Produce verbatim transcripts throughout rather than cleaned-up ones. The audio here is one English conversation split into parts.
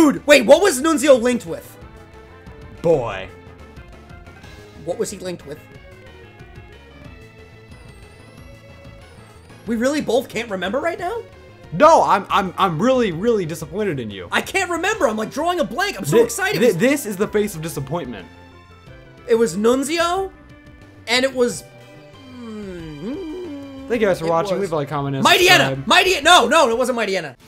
Dude, wait, what was Nunzio linked with? Boy. What was he linked with? We really both can't remember right now? No, I'm I'm I'm really really disappointed in you. I can't remember. I'm like drawing a blank. I'm so Thi- excited. thi- this is the face of disappointment. It was Nunzio, and it was Thank you guys for It watching. was- Leave a like, comment, and Mighty Anna. subscribe. Mighty. No, no, it wasn't Mighty Anna.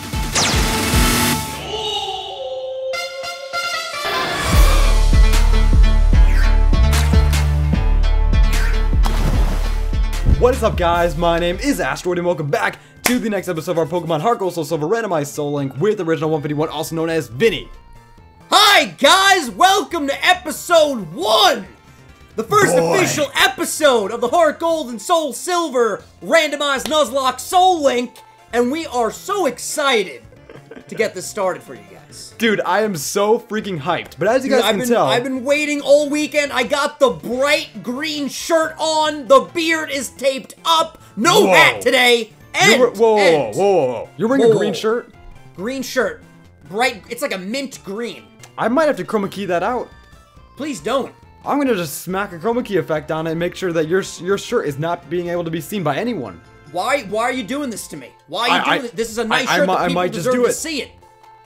What is up, guys? My name is Asteroid, and welcome back to the next episode of our Pokemon Heart Gold Soul Silver Randomized Soul Link with Original one fifty-one, also known as Vinny. Hi, guys. Welcome to episode one. The first Boy. official episode of the Heart Gold and Soul Silver Randomized Nuzlocke Soul Link, and we are so excited to get this started for you guys. Dude, I am so freaking hyped. But as you guys I've can been, tell, I've been waiting all weekend. I got the bright green shirt on. The beard is taped up. No Whoa. hat today. And, you're, whoa, whoa, and whoa, whoa, whoa. You're wearing Whoa, a green whoa. shirt? green shirt. Bright. It's like a mint green. I might have to chroma key that out. Please don't. I'm gonna just smack a chroma key effect on it and make sure that your your shirt is not being able to be seen by anyone. Why? Why are you doing this to me? Why are you I- doing I- this? This is a nice I- I shirt mi- that I people might just deserve do to it. see it.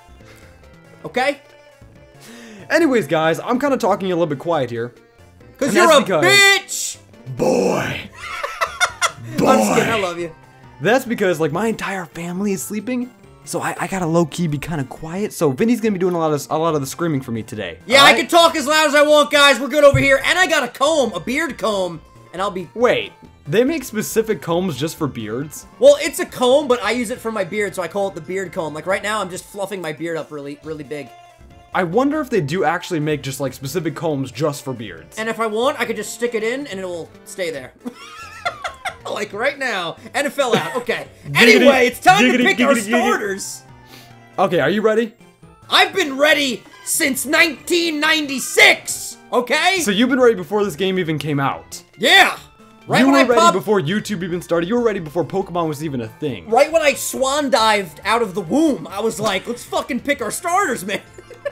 Okay? Anyways, guys, I'm kind of talking a little bit quiet here. Because And you're that's a because- bitch! Boy! Boy! I'm just kidding, I love you. That's because, like, my entire family is sleeping, so I, I gotta low-key be kind of quiet, so Vinny's gonna be doing a lot of a lot of the screaming for me today. Yeah, I alright? can talk as loud as I want, guys. We're good over here. And I got a comb, a beard comb, and I'll be... Wait, they make specific combs just for beards? Well, it's a comb, but I use it for my beard, so I call it the beard comb. Like, right now, I'm just fluffing my beard up really, really big. I wonder if they do actually make just, like, specific combs just for beards. And if I want, I could just stick it in, and it will stay there. Like, right now. And it fell out. Okay. Anyway, it's time to giggity, pick our giggity, giggity. starters. Okay, are you ready? I've been ready since nineteen ninety-six, okay? So you've been ready before this game even came out. Yeah! Right you when were I ready popped, before YouTube even started. You were ready before Pokemon was even a thing. right when I swan dived out of the womb, I was like, let's fucking pick our starters, man.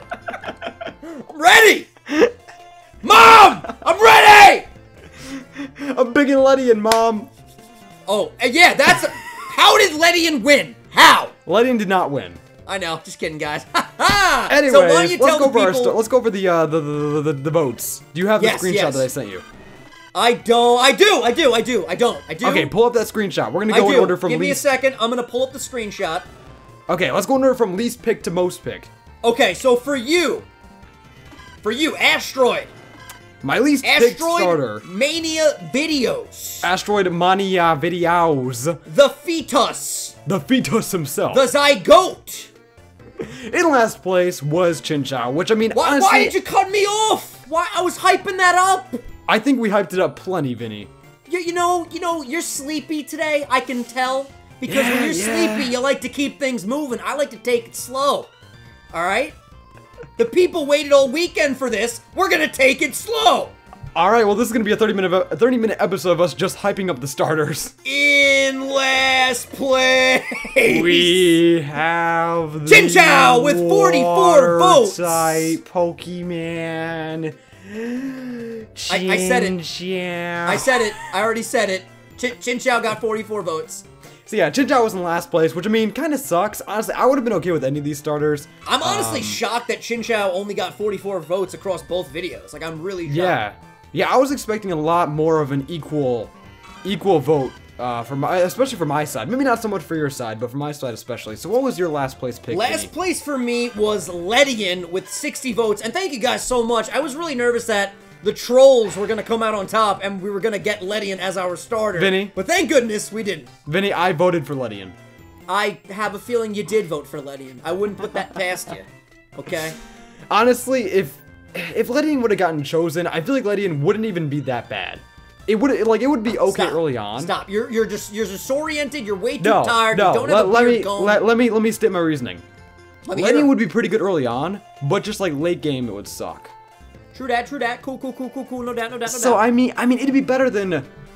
I'm ready! Mom! I'm ready! I'm big and Ledian, Mom. Oh, and yeah, that's... How did Ledian win? How? Ledian did not win. I know, just kidding, guys. Ha ha! Anyways, so why don't you let's tell go the over our people... sto- let's go over the uh the the, the, the votes. Do you have the Yes, screenshot yes. that I sent you? I don't... I do, I do, I do, I don't, I do. Okay, pull up that screenshot. We're gonna I go in do. order from Give me a least. second, I'm gonna pull up the screenshot. Okay, let's go in order from least pick to most pick. Okay, so for you... For you, Asteroid. My least picked Asteroid starter. Mania Videos. Asteroid Mania Videos. The Fetus. The fetus himself. The Zygote. In last place was Chinchou, which I mean, Why, honestly, why did you cut me off? Why? I was hyping that up. I think we hyped it up plenty, Vinny. You, you know, you know, you're sleepy today. I can tell because Yeah, when you're yeah. sleepy, you like to keep things moving. I like to take it slow. All right. The people waited all weekend for this. We're gonna take it slow. All right, well, this is gonna be a thirty minute a thirty minute episode of us just hyping up the starters. In last place, We have the Chinchou with forty-four votes. Type Pokemon. I- I said it. Chinchou. I said it. I already said it. Ch Chinchou got forty-four votes. So yeah, Chinchou was in last place, which I mean, kind of sucks. Honestly, I would have been okay with any of these starters. I'm honestly Um, shocked that Chinchou only got forty-four votes across both videos. Like, I'm really shocked. Yeah, yeah, I was expecting a lot more of an equal, equal vote, uh, for my, especially for my side. Maybe not so much for your side, but for my side especially. So what was your last place pick? Last Vinny? place for me was Ledian with sixty votes, and thank you guys so much. I was really nervous that the trolls were gonna come out on top, and we were gonna get Ledian as our starter. Vinny? But thank goodness we didn't. Vinny, I voted for Ledian. I have a feeling you did vote for Ledian. I wouldn't put that past you. Okay? Honestly, if if Ledian would have gotten chosen, I feel like Ledian wouldn't even be that bad. It would like it would be okay Stop. early on. Stop. You're you're just you're disoriented. You're way too No, tired. no. You don't let, have a let beard me comb. let, let me let me state my reasoning. Let me hear Ledian it. would be pretty good early on, but just like late game, it would suck. True that. True that. Cool. Cool. Cool. Cool. Cool. No doubt. No doubt. No So doubt. I mean, I mean, it'd be better than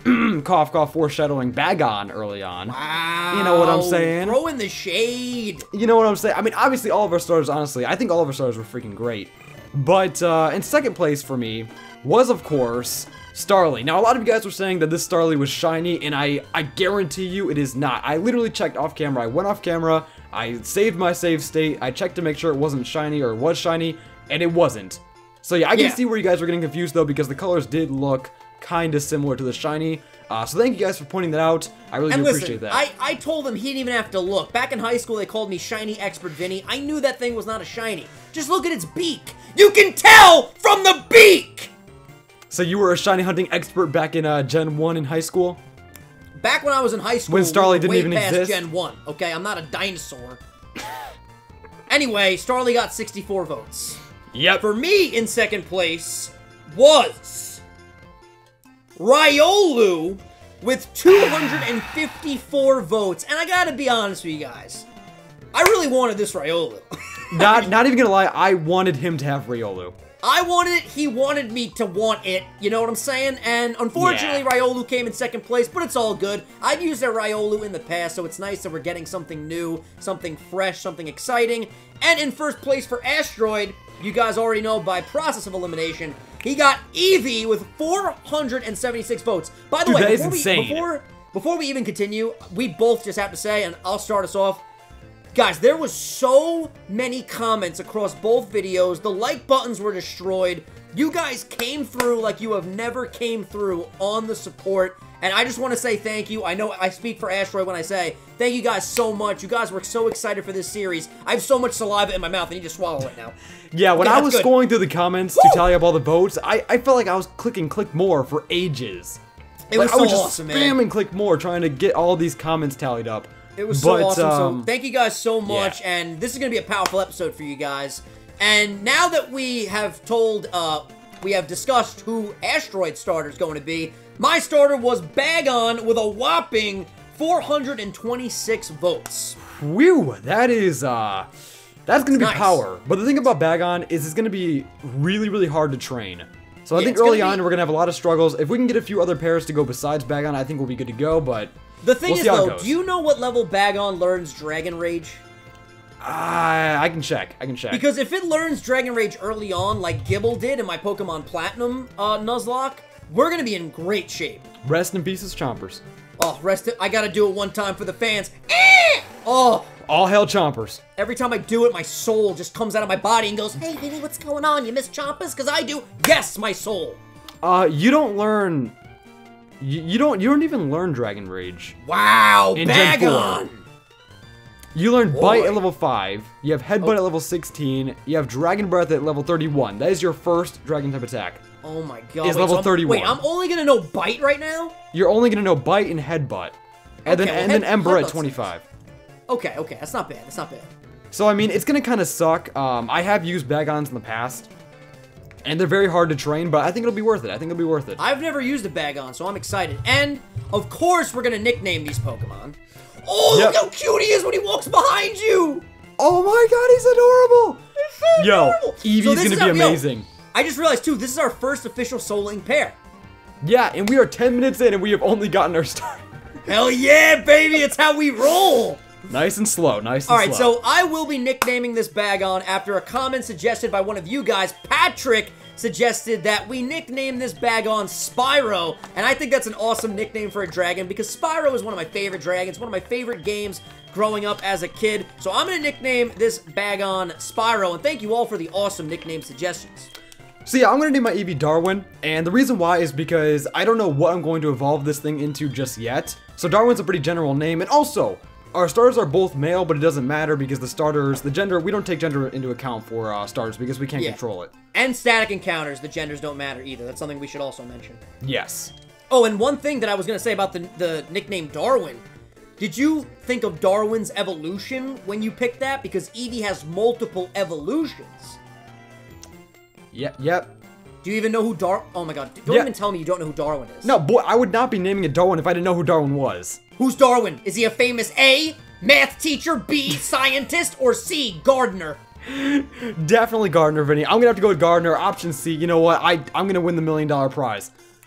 cough, cough, foreshadowing Bagon early on. Wow. You know what I'm saying? Throw in the shade. You know what I'm saying? I mean, obviously, all of our starters, honestly, I think all of our starters were freaking great. But uh, in second place for me was, of course, Starly. Now, a lot of you guys were saying that this Starly was shiny, and I, I guarantee you it is not. I literally checked off camera. I went off camera. I saved my save state. I checked to make sure it wasn't shiny or it was shiny, and it wasn't. So yeah, I can Yeah. see where you guys were getting confused, though, because the colors did look kind of similar to the shiny. Uh, so thank you guys for pointing that out. I really And do listen, appreciate that. I, I told him he didn't even have to look. Back in high school, they called me Shiny Expert Vinny. I knew that thing was not a shiny. Just look at its beak. You can tell from the beak! So you were a shiny hunting expert back in uh, Gen one in high school? Back when I was in high school, When Starly we were didn't way even past exist? Gen one, okay? I'm not a dinosaur. Anyway, Starly got sixty-four votes. Yep. For me, in second place, was Riolu with two hundred fifty-four votes. And I gotta be honest with you guys, I really wanted this Riolu. Not, not even gonna lie, I wanted him to have Riolu. I wanted it, he wanted me to want it, you know what I'm saying? And unfortunately, Yeah. Riolu came in second place, but it's all good. I've used a Riolu in the past, so it's nice that we're getting something new, something fresh, something exciting. And in first place for Asteroid, you guys already know by process of elimination, he got Eevee with four hundred seventy-six votes. By the Dude, way, that is before, we, insane. before, before we even continue, we both just have to say, and I'll start us off, guys, there was so many comments across both videos. The like buttons were destroyed. You guys came through like you have never came through on the support. And I just want to say thank you. I know I speak for Asteroid when I say thank you guys so much. You guys were so excited for this series. I have so much saliva in my mouth. I need to swallow it now. Yeah, when Okay, I that's was good. scrolling through the comments Woo! to tally up all the votes, I, I felt like I was clicking click more for ages. It Like, was I so was just awesome, man. spamming click more trying to get all these comments tallied up. It was so But, awesome. um, So thank you guys so much, yeah. and this is gonna be a powerful episode for you guys. And now that we have told, uh, we have discussed who Asteroid starter is going to be, my starter was Bagon with a whopping four hundred twenty-six votes. Whew, that is, uh, that's gonna be nice. power. But the thing about Bagon is it's gonna be really, really hard to train. So I Yeah, think it's gonna early be- on we're gonna have a lot of struggles. If we can get a few other pairs to go besides Bagon, I think we'll be good to go, but The thing we'll is, see how it though, goes. do you know what level Bagon learns Dragon Rage? I, I can check, I can check. Because if it learns Dragon Rage early on, like Gibble did in my Pokemon Platinum uh, Nuzlocke, we're gonna be in great shape. Rest in pieces, Chompers. Oh, rest it. I gotta do it one time for the fans. Eh! Oh, All hail Chompers. every time I do it, my soul just comes out of my body and goes, "Hey, Vinny, what's going on? You miss Chompers? Because I do." Yes, my soul. Uh, you don't learn... You, you don't you don't even learn Dragon Rage. Wow, In Gen four. Bagon. You learn Boy. Bite at level five, you have Headbutt at level sixteen, you have Dragon Breath at level thirty-one. That is your first Dragon type attack. Oh my god. Is Wait, level so I'm- thirty-one. Wait, I'm only gonna know Bite right now? You're only gonna know Bite and Headbutt. And then Okay, well, and then Head- Ember at Headbutt's- twenty-five. Okay, okay, that's not bad. That's not bad. So I mean, it's gonna kind of suck. Um, I have used Bagons in the past, and they're very hard to train, but I think it'll be worth it. I think it'll be worth it. I've never used a Bagon, so I'm excited. And, of course, we're gonna nickname these Pokemon. Oh, Yep. look how cute he is when he walks behind you! Oh my god, he's adorable! He's so Yo, adorable. Eevee's So this gonna is be our- yo, amazing. I just realized, too, this is our first official Soul Link pair. Yeah, and we are ten minutes in, and we have only gotten our start. Hell yeah, baby! It's how we roll! Nice and slow, nice and Alright, slow. so I will be nicknaming this Bagon after a comment suggested by one of you guys. Patrick suggested that we nickname this Bagon Spyro, and I think that's an awesome nickname for a dragon because Spyro is one of my favorite dragons, one of my favorite games growing up as a kid. So I'm going to nickname this Bagon Spyro, and thank you all for the awesome nickname suggestions. So yeah, I'm gonna name my Eevee Darwin, and the reason why is because I don't know what I'm going to evolve this thing into just yet. So Darwin's a pretty general name, and also, our starters are both male, but it doesn't matter because the starters, the gender, we don't take gender into account for uh, starters because we can't Yeah. control it. And static encounters, the genders don't matter either. That's something we should also mention. Yes. Oh, and one thing that I was going to say about the, the nickname Darwin. Did you think of Darwin's evolution when you picked that? Because Eevee has multiple evolutions. Yep, yep. Do you even know who Dar- Oh my god, don't Yeah. even tell me you don't know who Darwin is. No, boy, I would not be naming it Darwin if I didn't know who Darwin was. Who's Darwin? Is he a famous A, math teacher, B, scientist, or C, gardener? Definitely Gardner, Vinny. I'm gonna have to go with Gardner. Option C. You know what? I I'm gonna win the million dollar prize.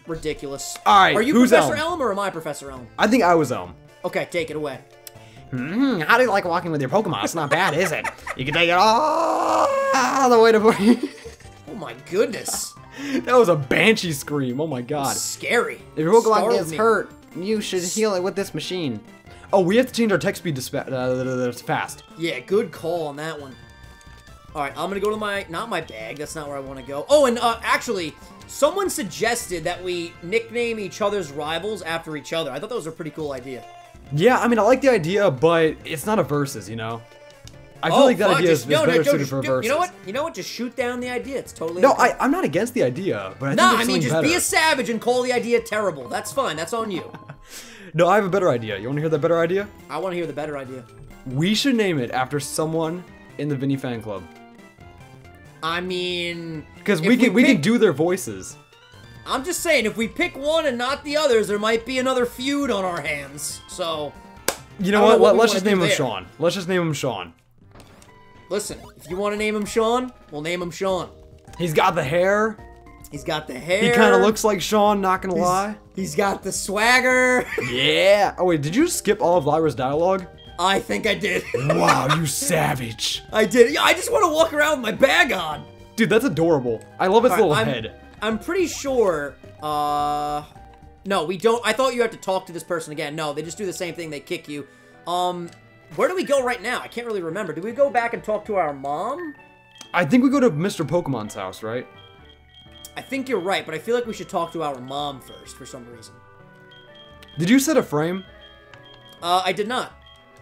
ridiculous. All right, Are you who's Professor Elm? Elm or am I Professor Elm? I think I was Elm. Okay, take it away. Hmm, how do you like walking with your Pokemon? It's not bad, is it? You can take it all the way to... Oh my goodness. That was a Banshee scream. Oh my god. Scary. If your Pokemon Startled gets me. hurt, you should heal it with this machine. Oh, we have to change our text speed to spa uh, fast. Yeah, good call on that one. Alright, I'm gonna go to my... Not my bag. That's not where I want to go. Oh, and uh, actually, someone suggested that we nickname each other's rivals after each other. I thought that was a pretty cool idea. Yeah, I mean, I like the idea, but it's not a versus, you know? I feel oh, like that fine, idea just, is, no, is no, better Joe, suited just, for a do- versus. You know what? You know what? Just shoot down the idea. It's totally No, okay. I, I'm not against the idea, but I think Nah, there's I mean, something just better. be a savage and call the idea terrible. That's fine. That's on you. No, I have a better idea. You want to hear that better idea? I want to hear the better idea. We should name it after someone in the Vinny fan club. I mean... Because if we can we pick- can do their voices. I'm just saying, if we pick one and not the others, there might be another feud on our hands. So, You know I what? don't know what Let, we let's wanna just do name him there. Sean. Let's just name him Sean. listen, if you want to name him Sean, we'll name him Sean. He's got the hair. He's got the hair. He kind of looks like Sean, not gonna lie. He's got the swagger. Yeah. Oh wait, did you skip all of Lyra's dialogue? I think I did. Wow, you savage. I did. Yeah, I just want to walk around with my bag on. Dude, that's adorable. I love its All right, little I'm, head. I'm pretty sure, uh... No, we don't. I thought you had to talk to this person again. No, they just do the same thing. They kick you. Um, where do we go right now? I can't really remember. Do we go back and talk to our mom? I think we go to Mister Pokemon's house, right? I think you're right, but I feel like we should talk to our mom first for some reason. Did you set a frame? Uh, I did not.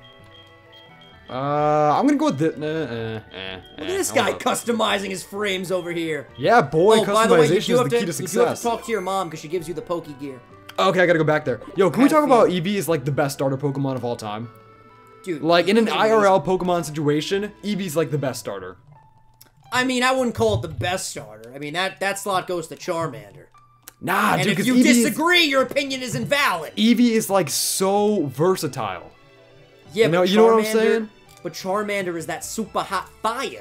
Uh, I'm gonna go with this. Uh, uh, uh, Look at this guy customizing his frames over here. Yeah, boy, Oh, by the way, you customization do, is have the to, key to you do have to success. talk to your mom because she gives you the Poke Gear. Okay, I gotta go back there. Yo, can we Had a talk about feeling. Eevee is like the best starter Pokemon of all time? Dude. Like, in an Eevee I R is- L Pokemon situation, Eevee's like the best starter. I mean, I wouldn't call it the best starter. I mean, that, that slot goes to Charmander. Nah, And dude, if because you Eevee is, disagree, your opinion is invalid. Eevee is like so versatile. Yeah, You know- but you know what I'm Charmander- saying? But Charmander is that super hot fire.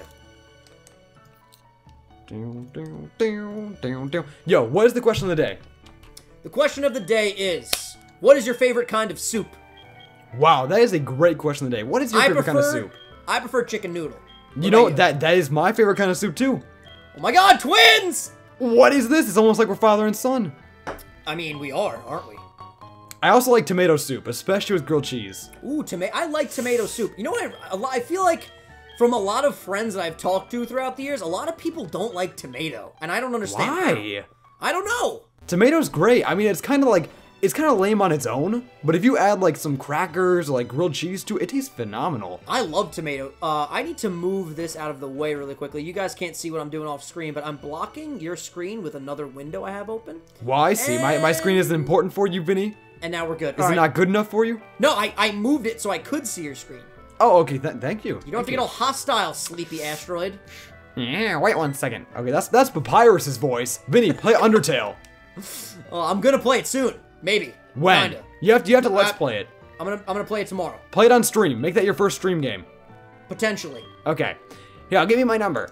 Yo, what is the question of the day? The question of the day is, what is your favorite kind of soup? Wow, that is a great question of the day. What is your I favorite prefer, kind of soup? I prefer chicken noodle. You What know, about that that is my favorite kind of soup too. Oh my god, twins! What is this? It's almost like we're father and son. I mean, we are, aren't we? I also like tomato soup, especially with grilled cheese. Ooh, tomato. I like tomato soup. You know what? I, a lot, I feel like from a lot of friends that I've talked to throughout the years, a lot of people don't like tomato, and I don't understand Why? how. I don't know. Tomato's great. I mean, it's kind of like, it's kind of lame on its own, but if you add like some crackers or like grilled cheese to it, it tastes phenomenal. I love tomato. Uh, I need to move this out of the way really quickly. You guys can't see what I'm doing off screen, but I'm blocking your screen with another window I have open. Well, I see. My, my screen isn't important for you, Vinny. And now we're good. Is All it right. not good enough for you? No, I, I moved it so I could see your screen. Oh, okay. Th thank you. You don't have to get all hostile, sleepy asteroid. Yeah, wait one second. Okay, that's that's Papyrus's voice. Vinny, play Undertale. Oh, I'm gonna play it soon. Maybe. When? Kinda. You have to, you have to let's Uh, play it. I'm gonna I'm gonna play it tomorrow. Play it on stream. Make that your first stream game. Potentially. Okay. Here, I'll give you my number.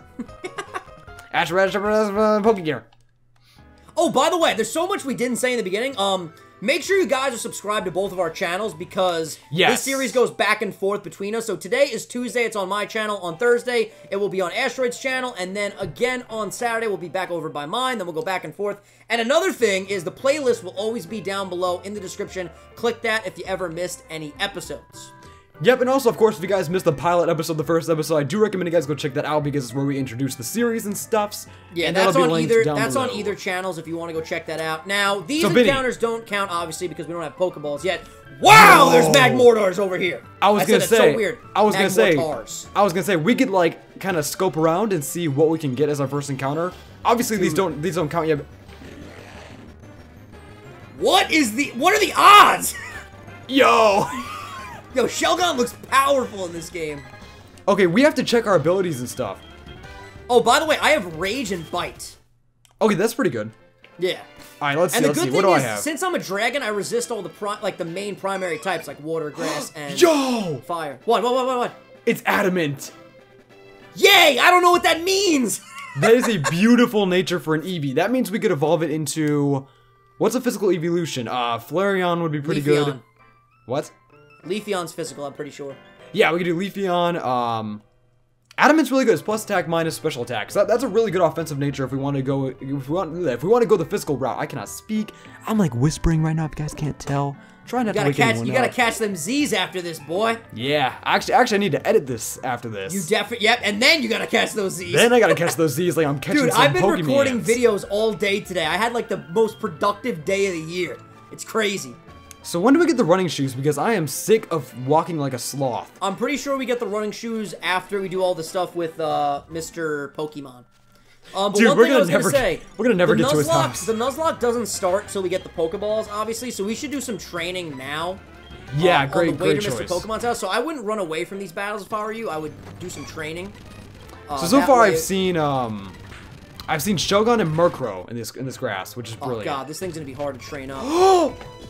Ash Pokegear. Oh, by the way, there's so much we didn't say in the beginning. Um, make sure you guys are subscribed to both of our channels because Yes. this series goes back and forth between us. So today is Tuesday, it's on my channel. On Thursday, it will be on Asteroid's channel, and then again on Saturday, we'll be back over by mine. Then we'll go back and forth. And another thing is the playlist will always be down below in the description. Click that if you ever missed any episodes. Yep, and also, of course, if you guys missed the pilot episode, the first episode, I do recommend you guys go check that out because it's where we introduce the series and stuffs. Yeah, and that's that'll be on linked either down that's on below. either channels if you want to go check that out. Now, these So, Vinny- encounters don't count obviously because we don't have Pokeballs yet. Wow, No. there's Magmortars over here. I was said gonna it's say. so weird. I was gonna say. Magmortars. I was gonna say we could like kind of scope around and see what we can get as our first encounter. Obviously, these don't these don't count yet. What is the what are the odds? Yo. Yo, Shelgon looks powerful in this game. Okay, we have to check our abilities and stuff. Oh, by the way, I have Rage and Bite. Okay, that's pretty good. Yeah. All right, let's see. And the Let's good see. What thing do I is, have? since I'm a dragon, I resist all the pri like the main primary types like water, grass, and Yo, fire. What? What? What? What? What? it's adamant. Yay! I don't know what that means. That is a beautiful nature for an Eevee. That means we could evolve it into What's a physical evolution? Uh, Flareon would be pretty Leafeon. good. What? Leafeon's physical, I'm pretty sure. Yeah, we could do Leafeon. Um, Adamant's really good. It's plus attack minus special attack. So that, that's a really good offensive nature if we want to go. If we want, if we want to go the physical route. I cannot speak. I'm like whispering right now. If you guys can't tell, try not You to gotta wake catch. anyone You gotta up. catch them Z's after this, boy. Yeah, actually, actually, I need to edit this after this. You definitely. Yep, and then you gotta catch those Z's. Then I gotta catch those Z's like I'm catching Dude, some I've been Pokemans. recording videos all day today. I had like the most productive day of the year. It's crazy. So when do we get the running shoes? Because I am sick of walking like a sloth. I'm pretty sure we get the running shoes after we do all the stuff with uh, Mister Pokemon. Um, but Dude, one we're thing I gonna was never- gonna say, we're gonna never the get to his Nuzlocke- house. The Nuzlocke doesn't start till we get the Pokeballs, obviously. So we should do some training now. Yeah, um, great, on the way great to choice. Mister Pokemon's house. So I wouldn't run away from these battles if I were you. I would do some training. Uh, So so that far way- I've seen um, I've seen Shogun and Murkrow in this in this grass, which is Oh brilliant. god, this thing's gonna be hard to train up.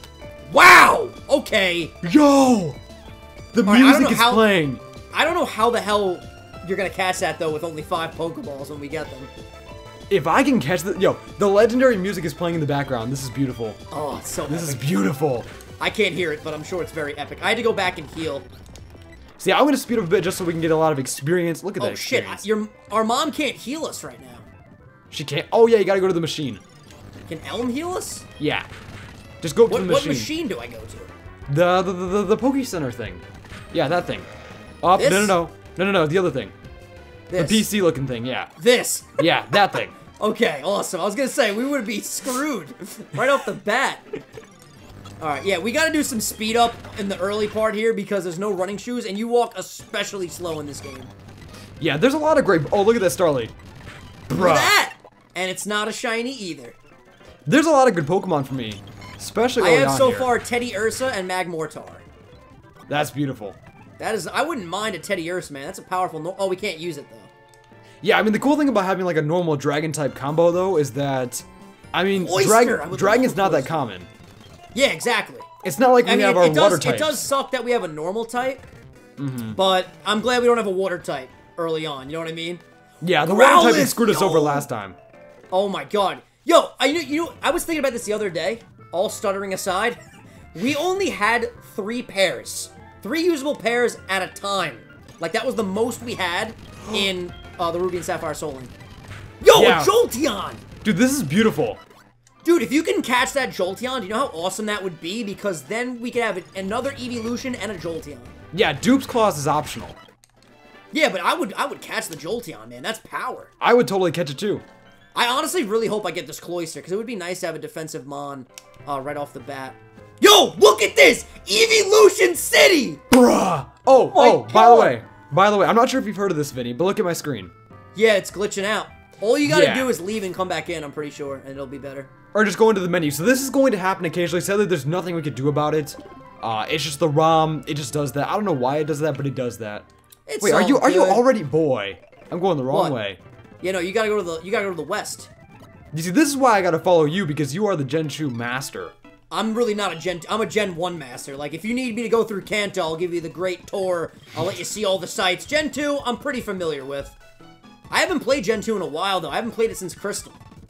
Wow. Okay. Yo, the All right, I don't music know is how- playing. I don't know how the hell you're gonna catch that though with only five Pokeballs when we get them. If I can catch the yo, the legendary music is playing in the background. This is beautiful. Oh, it's so This is epic. beautiful. I can't hear it, but I'm sure it's very epic. I had to go back and heal. See, I'm gonna speed up a bit just so we can get a lot of experience. Look at that Oh shit, experience. your our mom can't heal us right now. She can't. Oh yeah, you gotta go to the machine. Can Elm heal us? Yeah, just go to What, the what machine. machine do I go to? The the the the, the Poke Center thing. Yeah, that thing. Oh This? no no no no no no the other thing. This. The P C looking thing. Yeah. This. Yeah, that thing. Okay, awesome. I was gonna say, we would be screwed right off the bat. Alright, yeah, we gotta do some speed up in the early part here because there's no running shoes, and you walk especially slow in this game. Yeah, there's a lot of great. Oh, look at that Starly. Look Bruh. at that! And it's not a shiny either. There's a lot of good Pokemon for me, especially I early have on so here. far Teddy Ursa and Magmortar. That's beautiful. That is, I wouldn't mind a Teddy Ursa, man. That's a powerful, no oh, we can't use it though. Yeah, I mean the cool thing about having like a normal Dragon type combo though is that, I mean, Oyster! Dragon I would Dragon's love not that Oyster. common. Yeah, exactly. It's not like we I mean, have it, our it water does, types. it does suck that we have a normal type, but I'm glad we don't have a water type early on, you know what I mean? Yeah, the water type Growlithe, screwed us yo! over last time. Oh my god. Yo, I you, you know, I was thinking about this the other day, all stuttering aside. We only had three pairs. Three usable pairs at a time. Like, that was the most we had in uh, the Ruby and Sapphire Soul Link. Yo, Yeah. a Jolteon! Dude, this is beautiful. Dude, if you can catch that Jolteon, do you know how awesome that would be? Because then we could have another Evolution and a Jolteon. Yeah, Dupe's Claws is optional. Yeah, but I would I would catch the Jolteon, man. That's power. I would totally catch it too. I honestly really hope I get this Cloyster, because it would be nice to have a defensive Mon uh, right off the bat. Yo, look at this! Evolution City! Bruh. Oh, my oh, by the God. way, by the way, I'm not sure if you've heard of this, Vinny, but look at my screen. Yeah, it's glitching out. All you gotta Yeah. do is leave and come back in, I'm pretty sure, and it'll be better. Or just go into the menu. So this is going to happen occasionally. Sadly, there's nothing we could do about it. Uh, it's just the ROM. It just does that. I don't know why it does that, but it does that. It's Wait, are you all are you good. already boy? I'm going the wrong What? way. You know, you gotta go to the you gotta go to the west. You see, this is why I gotta follow you because you are the Gen two master. I'm really not a Gen... I'm a Gen one master. Like, if you need me to go through Kanto, I'll give you the great tour. I'll let you see all the sites. Gen two, I'm pretty familiar with. I haven't played Gen two in a while, though. I haven't played it since Crystal.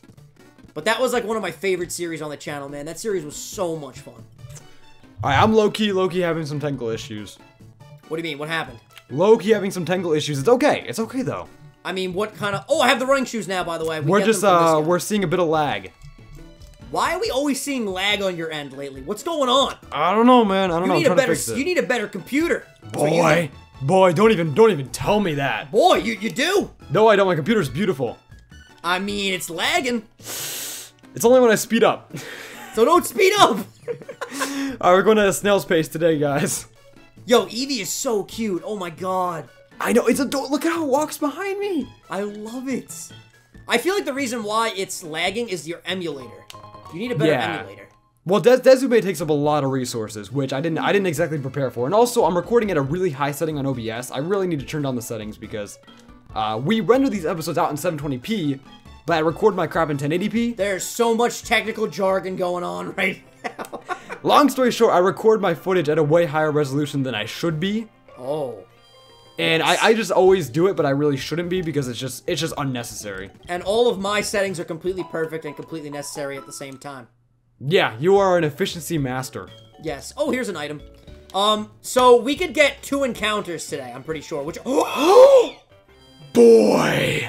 But that was, like, one of my favorite series on the channel, man. That series was so much fun. Alright, I'm low-key, low-key having some technical issues. What do you mean? What happened? Low-key having some technical issues. It's okay. It's okay, though. I mean, what kind of... Oh, I have the running shoes now, by the way. We We're get just, them from this uh, guy. we're seeing a bit of lag. Why are we always seeing lag on your end lately? What's going on? I don't know, man. I don't You know. I'm need a trying to better... fix it. You need a better computer. That's what you Boy. need. Boy, don't even, don't even tell me that. Boy, you, you do? No, I don't. My computer's beautiful. I mean, it's lagging. It's only when I speed up. So don't speed up. Alright, we're going at a snail's pace today, guys. Yo, Eevee is so cute. Oh my god. I know, it's a do- look at how it walks behind me. I love it. I feel like the reason why it's lagging is your emulator. You need a better Yeah. emulator. Well, Des Dezume takes up a lot of resources, which I didn't I didn't exactly prepare for. And also, I'm recording at a really high setting on O B S. I really need to turn down the settings because uh, we render these episodes out in seven twenty p, but I record my crap in ten eighty p. There's so much technical jargon going on right now. Long story short, I record my footage at a way higher resolution than I should be. Oh. And I, I just always do it, but I really shouldn't be because it's just it's just unnecessary. And all of my settings are completely perfect and completely necessary at the same time. Yeah, you are an efficiency master. Yes. Oh, here's an item. Um, so we could get two encounters today, I'm pretty sure, which... Boy!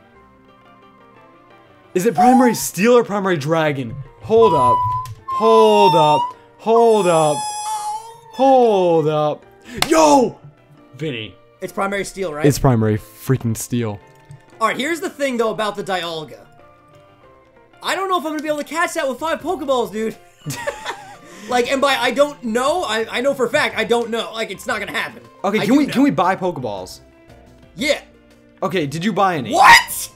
Is it primary steel or primary dragon? Hold up. Hold up. Hold up. Hold up. Yo! Vinny. It's primary steel, right? It's primary freaking steel. Alright, here's the thing, though, about the Dialga. I don't know if I'm gonna be able to catch that with five Pokeballs, dude. Like, and by I don't know, I, I know for a fact I don't know. Like, it's not gonna happen. Okay, I can we know. can we buy Pokeballs? Yeah. Okay, did you buy any? What?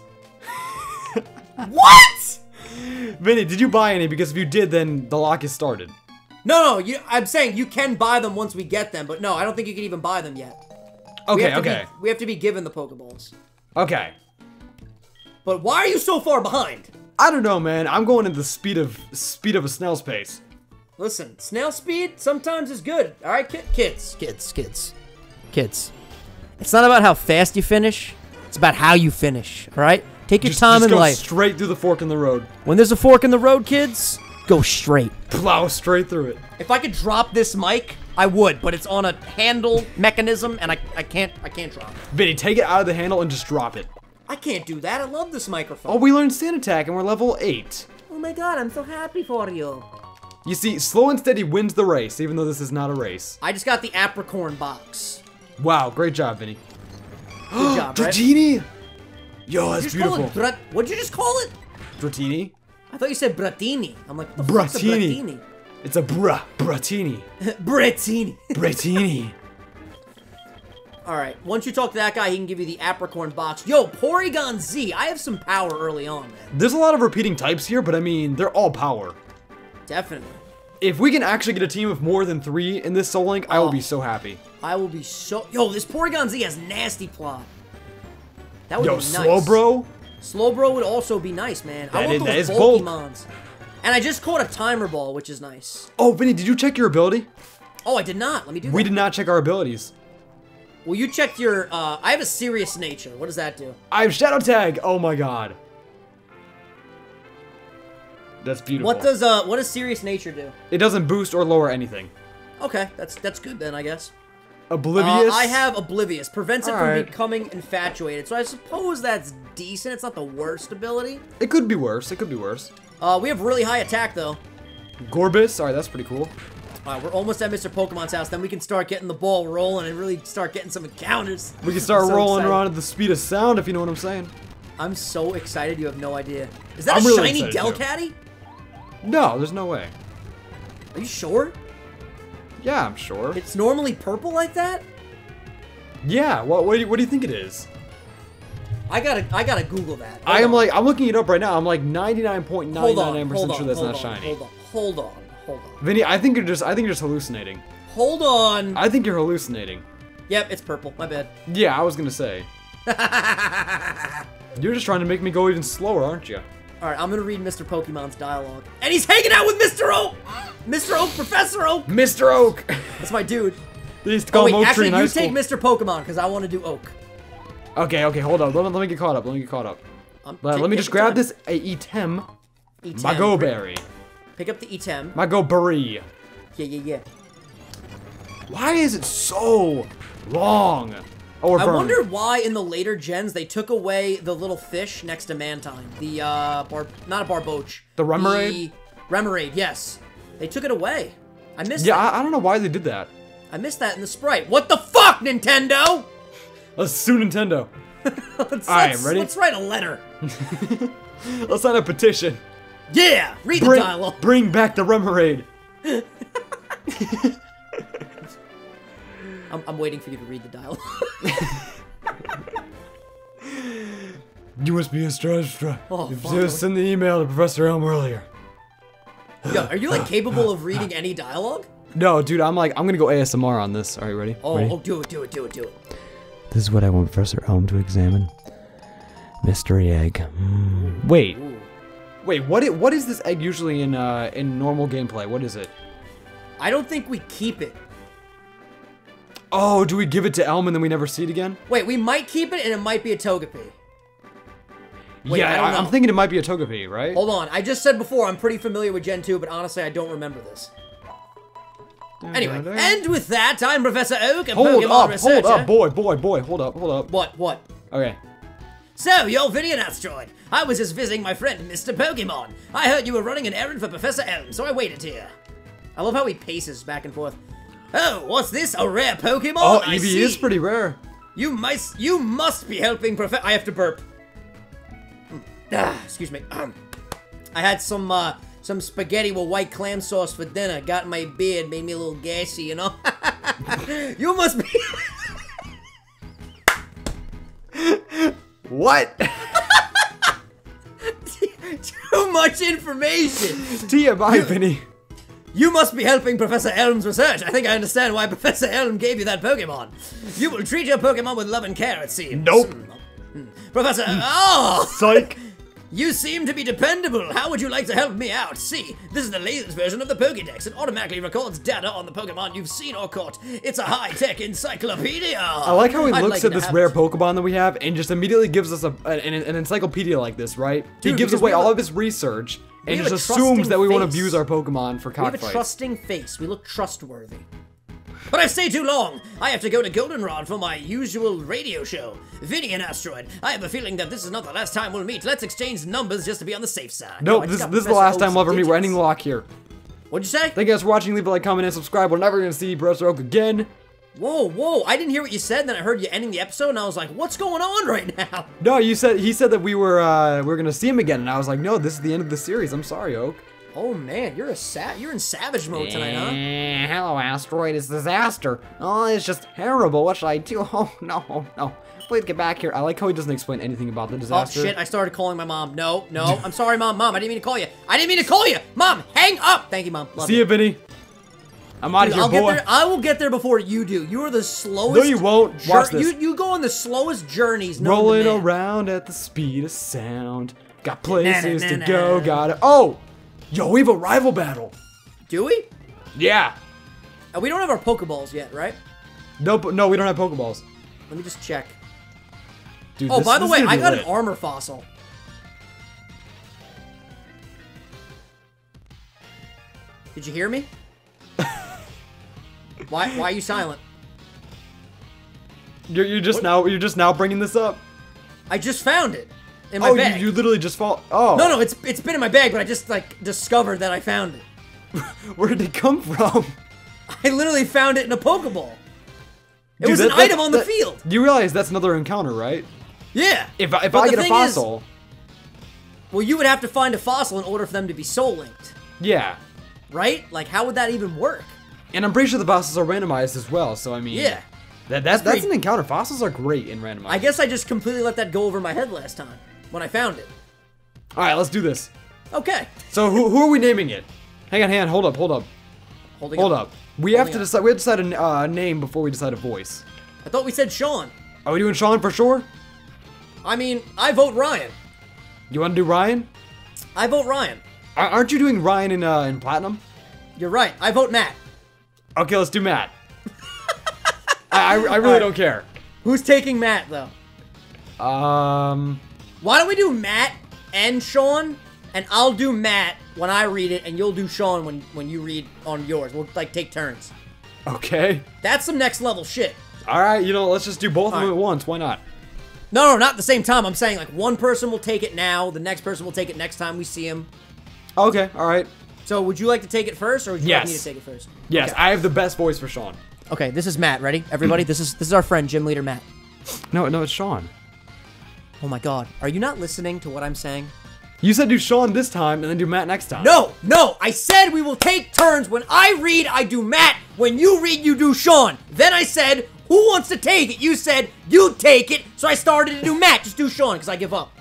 What? Vinny, did you buy any? Because if you did, then the lock is started. No, no, you, I'm saying you can buy them once we get them, but no, I don't think you can even buy them yet. We Okay, have to okay. Be, we have to be given the Pokeballs. Okay. But why are you so far behind? I don't know, man. I'm going at the speed of speed of a snail's pace. Listen, snail speed sometimes is good. All right, ki kids, kids, kids, kids. It's not about how fast you finish. It's about how you finish. All right, take your Just, time just in go life. straight through the fork in the road. When there's a fork in the road, kids, go straight. Plow straight through it. If I could drop this mic, I would, but it's on a handle mechanism, and I I can't I can't drop it. Vinny, take it out of the handle and just drop it. I can't do that. I love this microphone. Oh, we learned Sand Attack and we're level eight. Oh my god, I'm so happy for you. You see, slow and steady wins the race, even though this is not a race. I just got the Apricorn box. Wow, great job, Vinny. Good job, right? Dratini! Yo, Did that's you just call beautiful. it Brat- What'd you just call it? Dratini? I thought you said Bratini. I'm like, what the fuck's a Bratini. Bratini? It's a bra. Bratini. Bratini. Bratini. Alright, once you talk to that guy, he can give you the Apricorn box. Yo, Porygon Z. I have some power early on, man. There's a lot of repeating types here, but I mean, they're all power. Definitely. If we can actually get a team of more than three in this Soul Link, I will Oh. be so happy. I will be so... Yo, this Porygon Z has nasty plot. That would Yo, be nice. Slowbro? Slowbro would also be nice, man. I That want is- that those is bulk. Pokemons. And I just caught a Timer Ball, which is nice. Oh, Vinny, did you check your ability? Oh, I did not. Let me do that. We did not check our abilities. Well, you checked your, uh, I have a serious nature. What does that do? I have Shadow Tag! Oh my god. That's beautiful. What does, uh, what does serious nature do? It doesn't boost or lower anything. Okay, that's, that's good then, I guess. Oblivious? Uh, I have Oblivious. Prevents it from Alright. becoming infatuated. So I suppose that's decent. It's not the worst ability. It could be worse. It could be worse. Uh, we have really high attack, though. Gorbis? Alright, that's pretty cool. Alright, we're almost at Mister Pokemon's house. Then we can start getting the ball rolling and really start getting some encounters. We can start I'm so rolling excited. around at the speed of sound, if you know what I'm saying. I'm so excited you have no idea. Is that I'm a really shiny excited, too. Delcatty? No, there's no way. Are you sure? Yeah, I'm sure. It's normally purple like that? Yeah, what, what, do you, what do you think it is? I gotta, I gotta Google that. Hold I am on. like, I'm looking it up right now. I'm like ninety-nine point nine hold nine on, nine hold percent on, sure that's hold not on, shiny. hold on, hold on, hold on. Vinny, I think you're just, I think you're just hallucinating. Hold on. I think you're hallucinating. Yep, it's purple. My bad. Yeah, I was gonna say. You're just trying to make me go even slower, aren't you? Alright, I'm gonna read Mister Pokemon's dialogue. And he's hanging out with Mister Oak! Mister Oak, Professor Oak! Mister Oak! That's my dude. They used to Oh call wait, him Oak Tree actually, in high you school. take Mister Pokemon, because I want to do Oak. Okay, okay, hold on. Let me, let me get caught up. Let me get caught up. Um, Let, take- let me take just your grab time. this uh, Etem. Etem. My Go Berry. Pick up the Etem. My Go Berry. Yeah, yeah, yeah. Why is it so long? Oh, we're I burned. wonder why in the later gens they took away the little fish next to Mantine. The, uh, bar not a Barboach. The Remoraid? The Remoraid, yes. They took it away. I missed Yeah, that. I, I don't know why they did that. I missed that in the sprite. What the fuck, Nintendo? Let's sue Nintendo. let's, All right, let's, ready? let's write a letter. Let's sign a petition. Yeah, read Bring, the dialogue. bring back the Remoraid. I'm, I'm waiting for you to read the dialogue. You must be a Strastra. Oh, You fuck. just send the email to Professor Elm earlier. Yo, are you like capable of reading any dialogue? No, dude, I'm like, I'm gonna go A S M R on this. All right, ready? Oh, ready? oh, do it, do it, do it, do it. This is what I want Professor Elm to examine. Mystery egg. Mm. Wait, Ooh. wait. What? It, what is this egg usually in uh in normal gameplay? What is it? I don't think we keep it. Oh, do we give it to Elm and then we never see it again? Wait, we might keep it and it might be a Togepi. Wait, yeah, I don't I, know. I'm thinking it might be a Togepi, right? Hold on. I just said before I'm pretty familiar with Gen two, but honestly, I don't remember this. Anyway, and with that, I'm Professor Oak, a Hold Pokemon up, researcher. hold up, boy, boy, boy, hold up, hold up. What, what? Okay. So, you're Vinny and Asteroid. I was just visiting my friend, Mister Pokemon. I heard you were running an errand for Professor Elm, so I waited here. I love how he paces back and forth. Oh, what's this? A rare Pokemon? Oh, I Eevee see. is pretty rare. You must, you must be helping Prof- I have to burp. Mm. Ah, excuse me. Um, I had some, uh, some spaghetti with white clam sauce for dinner. Got in my beard, made me a little gassy, you know? You must be... What? Too much information! T M I, Vinny. You must be helping Professor Elm's research. I think I understand why Professor Elm gave you that Pokemon. You will treat your Pokemon with love and care, it seems. Nope. Hmm. Professor... Oh! Psych. You seem to be dependable. How would you like to help me out? See, this is the latest version of the Pokédex. It automatically records data on the Pokemon you've seen or caught. It's a high-tech encyclopedia. I like how he I'd looks like at to this have rare it. Pokemon that we have and just immediately gives us a, an, an encyclopedia like this, right? Dude, he gives because away we have all a- of his research and have just a assumes trusting that we want to face. abuse our Pokemon for We have a cockfights. trusting face. We look trustworthy. But I've stayed too long. I have to go to Goldenrod for my usual radio show. Vinny and Asteroid, I have a feeling that this is not the last time we'll meet. Let's exchange numbers just to be on the safe side. Nope, No, I just this, got this is the Professor last time Oak's we'll ever meet. We're digits. ending lock here. What'd you say? Thank you guys for watching. Leave a like, comment, and subscribe. We're never going to see Professor Oak again. Whoa, whoa, I didn't hear what you said, then I heard you ending the episode, and I was like, what's going on right now? No, you said he said that we were uh, we were going to see him again, and I was like, no, this is the end of the series. I'm sorry, Oak. Oh man, you're a sa- you're in savage mode tonight, huh? Eh, hello, Asteroid. It's disaster. Oh, it's just terrible. What should I do? Oh, no, no. Please get back here. I like how he doesn't explain anything about the Oh disaster. shit, I started calling my mom. No, no, I'm sorry, mom. Mom, I didn't mean to call you. I didn't mean to call you. Mom, hang up. Thank you, mom. Love See you. you, Vinny. I'm out of Dude, here, I'll boy. get there. I will get there before you do. You are the slowest. No, you won't. jour- Watch this. You you go on the slowest journeys. known to Rolling man. around at the speed of sound. Got places Na, na, to na, go. na. Got it. Oh, yo, we have a rival battle. Do we? Yeah. Uh, we don't have our Pokeballs yet, right? No, no, we don't have Pokeballs. Let me just check. Dude, Oh, this- by the this is way, gonna I be got lit. an armor fossil. Did you hear me? why why are you silent? You're, you're just now. You're just now bringing this up. I just found it in my Oh, bag. you, you literally just fall. Oh. No, no, it's it's been in my bag, but I just like discovered that I found it. Where did it come from? I literally found it in a Pokeball. It Dude, was that- an that- item on the that- field. You realize that's another encounter, right? Yeah. If I, if But I the get a thing is- fossil, Well, you would have to find a fossil in order for them to be soul linked, yeah. right? Like, how would that even work? And I'm pretty sure the fossils are randomized as well. So I mean, Yeah. that, that's that's pretty- an encounter. Fossils are great in randomized. I guess I just completely let that go over my head last time when I found it. All right, let's do this. Okay. So who who are we naming it? Hang on, hang on. Hold up, hold up, Holding hold up. up. We have Holding to up. decide. We have to decide a uh, name before we decide a voice. I thought we said Sean. Are we doing Sean for sure? I mean, I vote Ryan. You want to do Ryan? I vote Ryan. Ar- Aren't you doing Ryan in uh, in Platinum? You're right. I vote Matt. Okay, let's do Matt. I, I, I really Alright. don't care. Who's taking Matt, though? Um, Why don't we do Matt and Sean? And I'll do Matt when I read it, and you'll do Sean when, when you read on yours. We'll, like, take turns. okay. That's some next level shit. All right, you know, let's just do both of them Alright. at once. Why not? No, no, not at the same time. I'm saying, like, one person will take it now, the next person will take it next time we see him. Okay, all right. So, would you like to take it first, or would you like me Yes. to take it first? Yes, Okay. I have the best voice for Sean. Okay, this is Matt. Ready? Everybody, this is this is our friend, Gym Leader Matt. No, no, it's Sean. Oh my god. Are you not listening to what I'm saying? You said do Sean this time and then do Matt next time. No, no, I said we will take turns. When I read, I do Matt. When you read, you do Sean. Then I said, who wants to take it? You said, you take it. So I started to do Matt. Just do Sean, because I give up.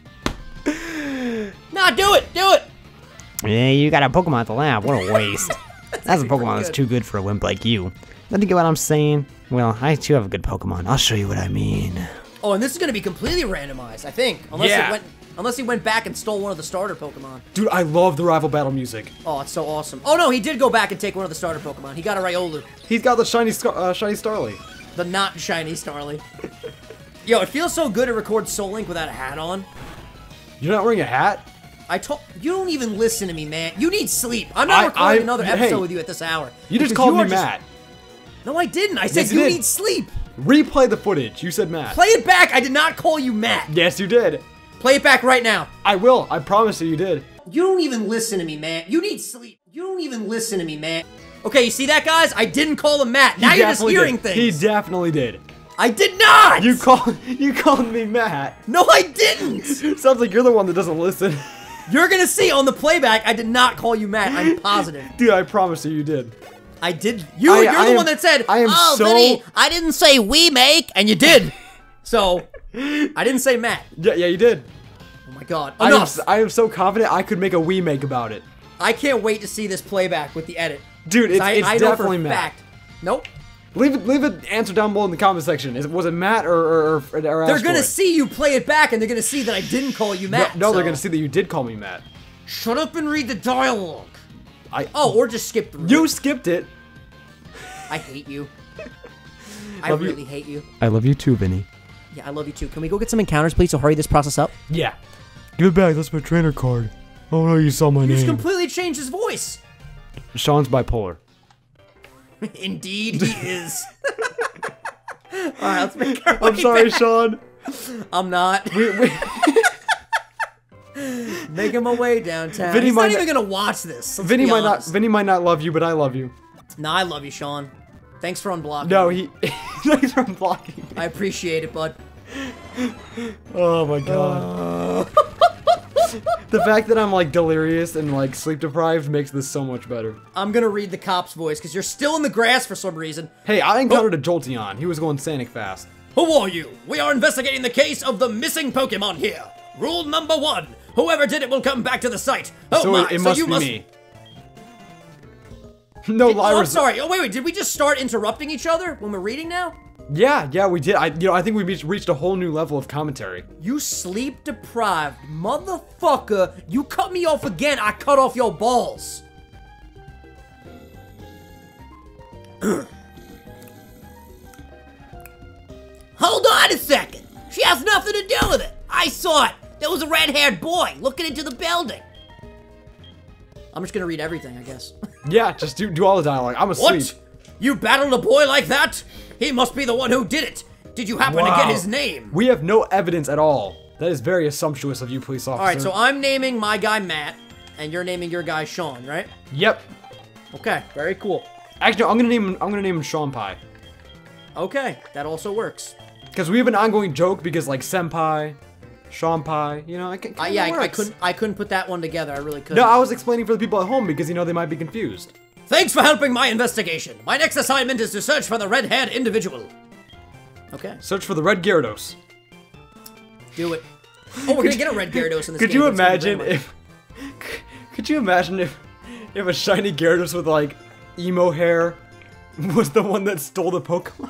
Nah, do it, do it. Yeah, you got a Pokemon at the lab. What a waste. That's a Pokemon that's good. too good for a wimp like you. Don't you get what I'm saying? Well, I too have a good Pokemon. I'll show you what I mean. Oh, and this is going to be completely randomized, I think. Unless, Yeah. it went, unless he went back and stole one of the starter Pokemon. Dude, I love the rival battle music. Oh, it's so awesome. Oh, no, he did go back and take one of the starter Pokemon. He got a Riolu. He's got the shiny, Scar- uh, shiny Starly. The not shiny Starly. Yo, it feels so good to record Soul Link without a hat on. You're not wearing a hat? I told you don't even listen to me, man. You need sleep. I'm not I- recording I- another hey, episode with you at this hour. You just because called you me are just- Matt. No, I didn't. I said Yes, you you did. need sleep. Replay the footage. You said Matt. Play it back. I did not call you Matt. Yes, you did. Play it back right now. I will. I promise you, you did. You don't even listen to me, man. You need sleep. You don't even listen to me, man. Okay, you see that, guys? I didn't call him Matt. Now He you're just definitely hearing did. things. He definitely did. I did not. You called. You called me Matt. No, I didn't. Sounds like you're the one that doesn't listen. You're gonna see on the playback. I did not call you Matt. I'm positive. Dude, I promise you, you did. I did. You. I- you're I the am- one that said. I am oh, so- Vinny, I didn't say we make, and you did. So, I didn't say Matt. Yeah, yeah, you did. Oh my God. I am, Enough. I am so confident I could make a remake about it. I can't wait to see this playback with the edit. Dude, it's, I, it's I know definitely for a Matt. fact. Nope. Leave it. Leave an answer down below in the comment section. Is, was it Matt or or, or, or They're Asteroid? gonna see you play it back, and they're gonna see that I didn't call you No, Matt. no so- they're gonna see that you did call me Matt. Shut up and read the dialogue. I. Oh, or just skip through. You it. skipped it. I hate you. I Love you. really hate you. I love you too, Vinny. Yeah, I love you too. Can we go get some encounters, please? So hurry this process up. Yeah. Give it back. That's my trainer card. Oh no, you saw my You just name. completely changed his voice. Sean's bipolar. Indeed, he is. All right, let's make our I'm way sorry, back. Sean. I'm not. We, we, Making my way downtown. Vinny He's not might even not- gonna watch this. let's Vinny be might not. honest. Vinny might not love you, but I love you. Nah, I love you, Sean. Thanks for unblocking. No, me. he. Thanks for blocking. I appreciate it, bud. Oh my god. The fact that I'm like delirious and like sleep deprived makes this so much better. I'm gonna read the cop's voice because you're still in the grass for some reason. Hey, I encountered a Jolteon. He was going Sonic fast. Who are you? We are investigating the case of the missing Pokemon here. Rule number one: whoever did it will come back to the site. Oh So my! it, it so must you be must. me. No, Oh, I'm Lyra's. sorry. Oh wait, wait. Did we just start interrupting each other when we're reading now? Yeah, yeah, we did. I, you know, I think we reached, reached a whole new level of commentary. You sleep deprived motherfucker! You cut me off again. I cut off your balls. Hold on a second. She has nothing to do with it. I saw it. There was a red-haired boy looking into the building. I'm just gonna read everything, I guess. Yeah, just do do all the dialogue. I'm asleep. What? You battled a boy like that? He must be the one who did it. Did you happen to Wow. get his name? We have no evidence at all. That is very assumptuous of you, police officer. All right, so I'm naming my guy Matt, and you're naming your guy Sean, right? Yep. Okay, very cool. Actually, I'm gonna name him. I'm gonna name him Sean Pie. Okay, that also works. Because we have an ongoing joke because like Senpai, Sean Pie, you know, it, it Uh, yeah, I, I couldn't. I couldn't put that one together. I really couldn't. No, I was explaining for the people at home because you know they might be confused. Thanks for helping my investigation. My next assignment is to search for the red-haired individual. Okay, Search for the red Gyarados. do it. Oh, we're gonna get a red Gyarados in this Could game. you It's gonna be imagine very much- if? Could you imagine if if a shiny Gyarados with like emo hair was the one that stole the Pokemon?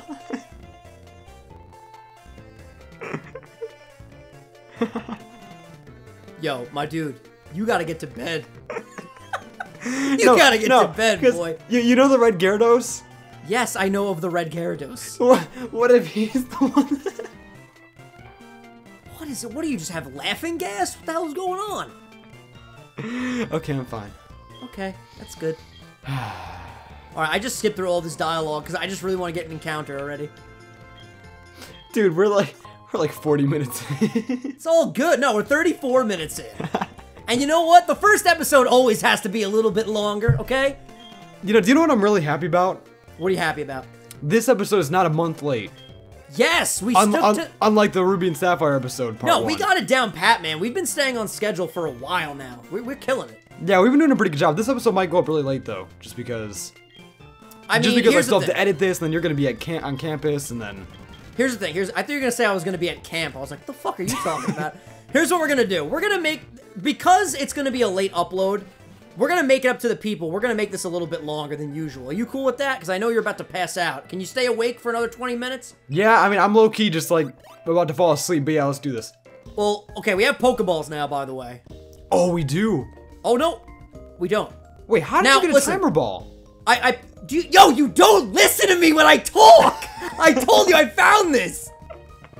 Yo, my dude, you gotta get to bed. you No, gotta get no, to bed, 'cause boy. You, you know the red Gyarados? Yes, I know of the red Gyarados. What, what if he's the one that... What is it? What do you just have laughing gas? What the hell's going on? Okay, I'm fine. Okay, that's good. Alright, I just skipped through all this dialogue because I just really want to get an encounter already. Dude, we're like we're like forty minutes in. It's all good. No, we're thirty-four minutes in. And you know what? The first episode always has to be a little bit longer, okay? You know, do you know what I'm really happy about? What are you happy about? This episode is not a month late. Yes, we Un- stuck un- to... unlike the Ruby and Sapphire episode, part No, one. we got it down pat, man. We've been staying on schedule for a while now. We're, we're killing it. Yeah, we've been doing a pretty good job. This episode might go up really late though, just because. I mean, just because I here's still the have to thing. edit this, and then you're gonna be at cam- on campus, and then. Here's the thing. Here's I thought you were gonna say I was gonna be at camp. I was like, what the fuck are you talking about? Here's what we're gonna do. We're gonna make because it's gonna be a late upload. We're gonna make it up to the people. We're gonna make this a little bit longer than usual. Are you cool with that? Because I know you're about to pass out. Can you stay awake for another twenty minutes? Yeah, I mean, I'm low key just like about to fall asleep, but yeah, let's do this. Well, okay. We have Pokeballs now, by the way. Oh, we do. Oh no, we don't. Wait, how did Now, you get a listen. timer ball? I, I, do you, yo, you don't listen to me when I talk. I told you I found this.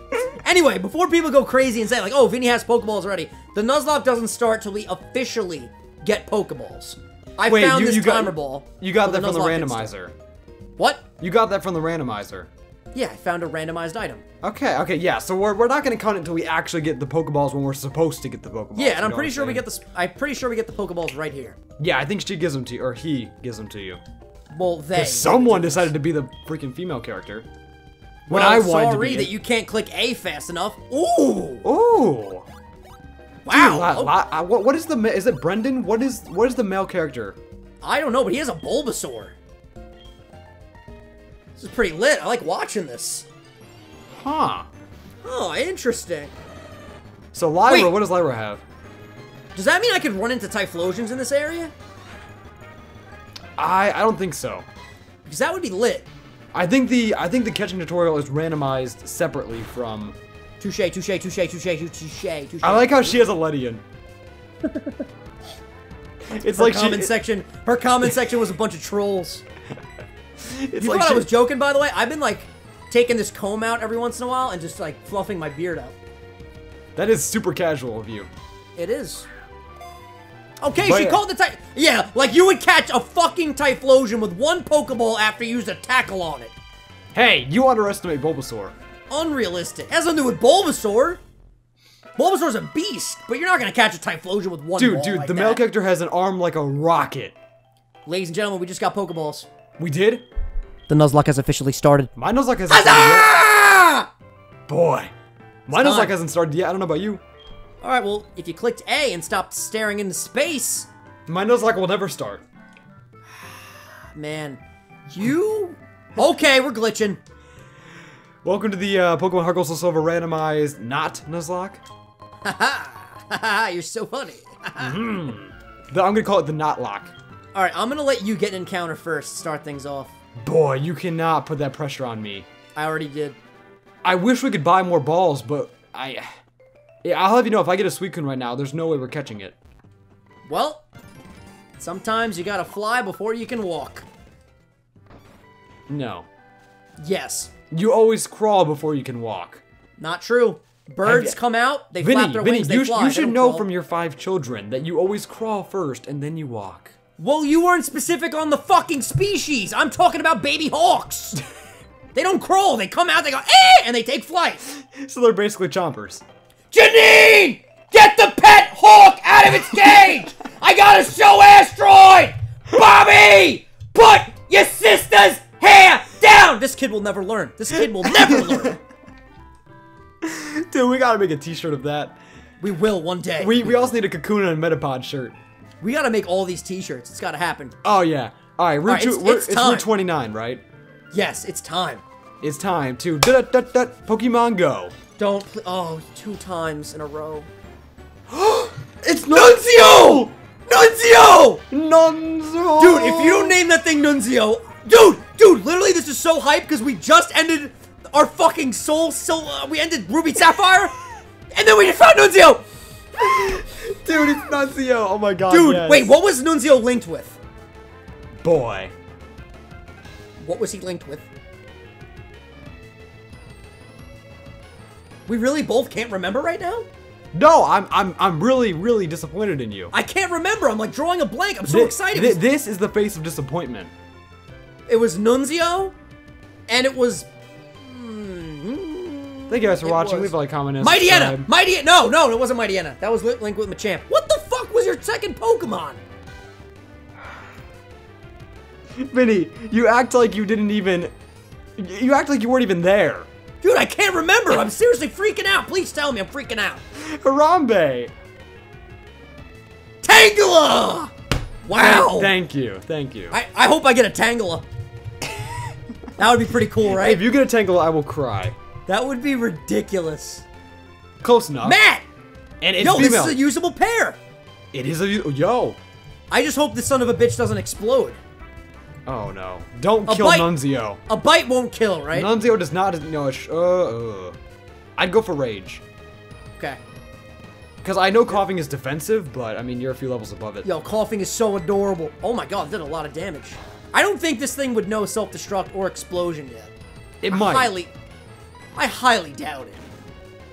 Anyway, before people go crazy and say, like, oh, Vinny has Pokeballs already, the Nuzlocke doesn't start till we officially get Pokeballs. I Wait, found you, this you got, timer ball. You got but that from the Nuzlocke didn't start. randomizer. What? You got that from the randomizer. Yeah, I found a randomized item. Okay, okay, yeah, so we're, we're not gonna count it until we actually get the Pokeballs when we're supposed to get the Pokeballs. Yeah, and I'm you know pretty what sure we saying? get the. I'm pretty sure we get the Pokeballs right here. Yeah, I think she gives them to you, or he gives them to you. Well, they. Someone decided to be the freaking female character. When Well, I wanted to sorry be that it. you can't click A fast enough. Ooh! Ooh! Wow! Dude, la- Oh, la- uh, what, what is the ma- is it Brendan? What is what is the male character? I don't know, but he has a Bulbasaur. This is pretty lit. I like watching this. Huh? Oh, interesting. So Lyra, Wait. what does Lyra have? Does that mean I could run into Typhlosions in this area? I I don't think so. Because that would be lit. I think the I think the catching tutorial is randomized separately from. Touche, touche, touche, touche, touche, touche. I like how she has a Ledian. It's Her like comment she. section. Her comment section was a bunch of trolls. It's You like thought she, I was joking, by the way? I've been like taking this comb out every once in a while and just like fluffing my beard out. That is super casual of you. It is. Okay, But she yeah. called the Ty- Yeah, like you would catch a fucking Typhlosion with one Pokeball after you used a tackle on it. Hey, you underestimate Bulbasaur. Unrealistic. Has nothing to do with Bulbasaur. Bulbasaur's a beast, but you're not gonna catch a Typhlosion with one Dude, ball dude, like the that. male character has an arm like a rocket. Ladies and gentlemen, we just got Pokeballs. We did? The Nuzlocke has officially started. My Nuzlocke hasn't started Huzzah! yet. Boy. My It's Nuzlocke time. hasn't started yet. I don't know about you. Alright, well, if you clicked A and stopped staring into space, My Nuzlocke will never start. man, you... Okay, we're glitching. Welcome to the uh, Pokemon Heart Gold Soul Silver randomized not Nuzlocke. Haha, you're so funny. The, I'm gonna call it the not lock. Alright, I'm gonna let you get an encounter first, start things off. Boy, you cannot put that pressure on me. I already did. I wish we could buy more balls, but I... Yeah, I'll have you know, if I get a Suicune right now, there's no way we're catching it. Well, sometimes you gotta fly before you can walk. No. Yes. You always crawl before you can walk. Not true. Birds Have you- come out, they Vinny, flap their Vinny, wings, you, they sh- fly. you they should don't know crawl. from your five children that you always crawl first and then you walk. Well, you weren't specific on the fucking species. I'm talking about baby hawks. They don't crawl. They come out, they go, eh, and they take flight. So they're basically chompers. Janine! Get the pet hawk out of its cage! I gotta show Asteroid! Bobby! Put your sister's hair down! This kid will never learn. This kid will never learn. Dude, we gotta make a t-shirt of that. We will one day. We we also need a Cocoon and a Metapod shirt. We gotta make all these t-shirts. It's gotta happen. Oh yeah. Alright, Route Alright, two- it's- we're- it's it's time. Route twenty-nine, right? Yes, it's time. It's time to da da da da Pokemon Go. Don't pl- oh, two times in a row. It's Nunzio! Nunzio! Nunzio! Dude, if you don't name that thing Nunzio, dude, dude, literally this is so hype because we just ended our fucking soul, so uh, we ended Ruby Sapphire, and then we just found Nunzio. Dude, it's Nunzio! Oh my god, Dude, yes. wait, what was Nunzio linked with? Boy. What was he linked with? We really both can't remember right now? No, I'm I'm I'm really really disappointed in you. I can't remember. I'm like drawing a blank. I'm so Thi- excited. thi- this is the face of disappointment. It was Nunzio, and it was mm, Thank you guys for It watching. was. Leave a like, comment, and Mighty Enna! subscribe. Mighty No, no, it wasn't Mighty Enna. That was li- linked with Machamp. What the fuck was your second Pokemon? Vinny, you act like you didn't even. You act like you weren't even there. Dude, I can't remember. I'm seriously freaking out. Please tell me I'm freaking out. Harambe! Tangela! Wow. Thank you, thank you. I, I hope I get a Tangela. That would be pretty cool, Hey, right? if you get a Tangle, I will cry. That would be ridiculous. Close enough. Matt! And it's Yo, female. this is a usable pair. It is a yo. I just hope this son of a bitch doesn't explode. Oh no! Don't A kill bite- Nunzio. A bite won't kill, right? Nunzio does not. No. Sh- uh, uh. I'd go for Rage. Okay. Because I know coughing is defensive, but I mean you're a few levels above it. Yo, coughing is so adorable. Oh my god, it did a lot of damage. I don't think this thing would know self-destruct or explosion yet. It I might. highly, I highly doubt it.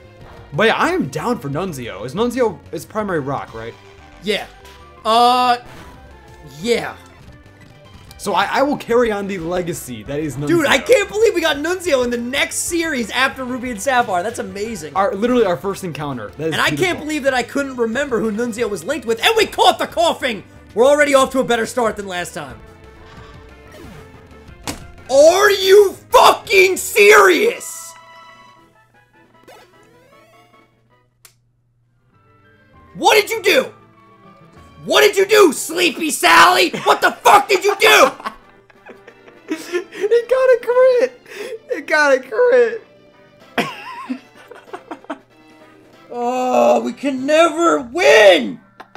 But yeah, I am down for Nunzio. Is Nunzio his primary rock, right? Yeah. Uh, yeah. So I, I will carry on the legacy that is Nunzio. Dude, I can't believe we got Nunzio in the next series after Ruby and Sapphire. That's amazing. Our, literally our first encounter. That is and I beautiful. can't believe that I couldn't remember who Nunzio was linked with, and we caught the coughing! We're already off to a better start than last time. Are you fucking serious? What did you do? What did you do, Sleepy Sally? What the fuck did you do? It got a crit. It got a crit. Oh, we can never win.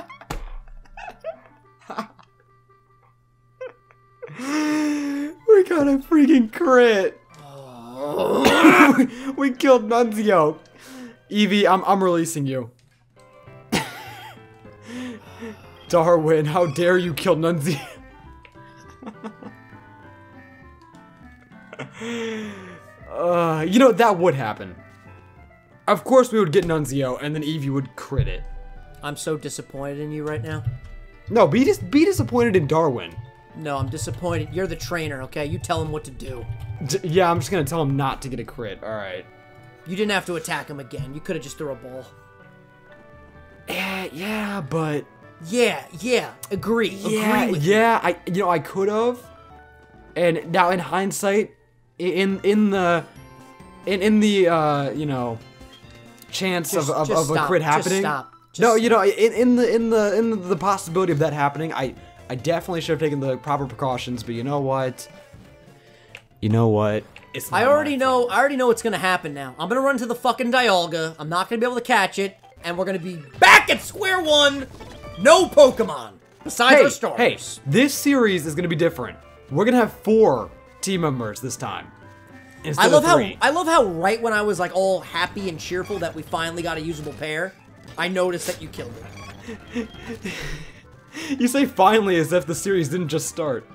We got a freaking crit. Oh. We killed Nunzio. Eevee, I'm I'm releasing you. Darwin, how dare you kill Nunzio? uh, you know, that would happen. Of course we would get Nunzio, and then Eevee would crit it. I'm so disappointed in you right now. No, be, dis be disappointed in Darwin. No, I'm disappointed. You're the trainer, okay? You tell him what to do. D yeah, I'm just gonna tell him not to get a crit, alright. You didn't have to attack him again. You could have just threw a ball. Yeah, yeah, but... Yeah, yeah, agree. Yeah, agree with yeah, I you know I could have, and now in hindsight, in in the in in the uh you know chance Just- of of, just of a stop. crit Just happening. stop. Just no, you stop. know in in the in the in the possibility of that happening, I I definitely should have taken the proper precautions. But you know what? You know what? It's I not already my know. fault. I already know what's gonna happen now. I'm gonna run to the fucking Dialga. I'm not gonna be able to catch it, and we're gonna be back at square one. No Pokemon besides Hey, our starters. hey, this series is gonna be different. We're gonna have four team members this time. Instead I love of how three. I love how right when I was like all happy and cheerful that we finally got a usable pair, I noticed that you killed it. You say finally as if the series didn't just start.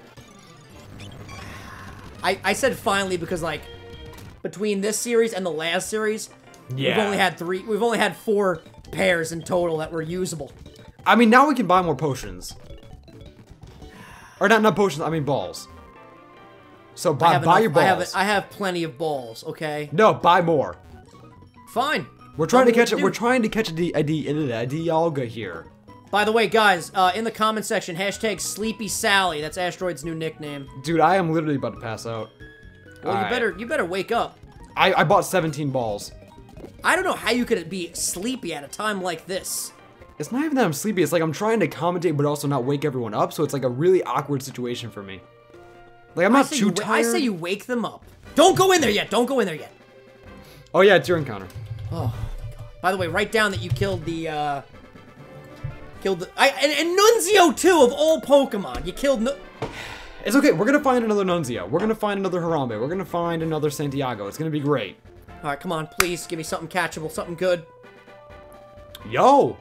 I I said finally because like between this series and the last series, Yeah. we've only had three. We've only had four pairs in total that were usable. I mean, now we can buy more potions. Or not, not potions, I mean balls. So I buy, have buy enough- your balls. I have I have plenty of balls. Okay, No, buy more. fine. We're trying Tell to me catch what it. We're do. trying to catch a, D, a, D, a, Dialga here. By the way, guys, uh, in the comment section, hashtag Sleepy Sally. That's Asteroid's new nickname. Dude, I am literally about to pass out. Well, you Alright. better you better wake up. I, I bought seventeen balls. I don't know how you could be sleepy at a time like this. It's not even that I'm sleepy. It's like I'm trying to commentate, but also not wake everyone up. So it's like a really awkward situation for me. Like I'm I not say too you, tired. I say you wake them up. Don't go in there yet. Don't go in there yet. Oh yeah, it's your encounter. Oh. By the way, write down that you killed the, uh... Killed the... I, and, and Nunzio, too, of all Pokemon. You killed... Nu It's okay. We're gonna find another Nunzio. We're gonna find another Harambe. We're gonna find another Santiago. It's gonna be great. Alright, come on. Please, give me something catchable. Something good. Yo!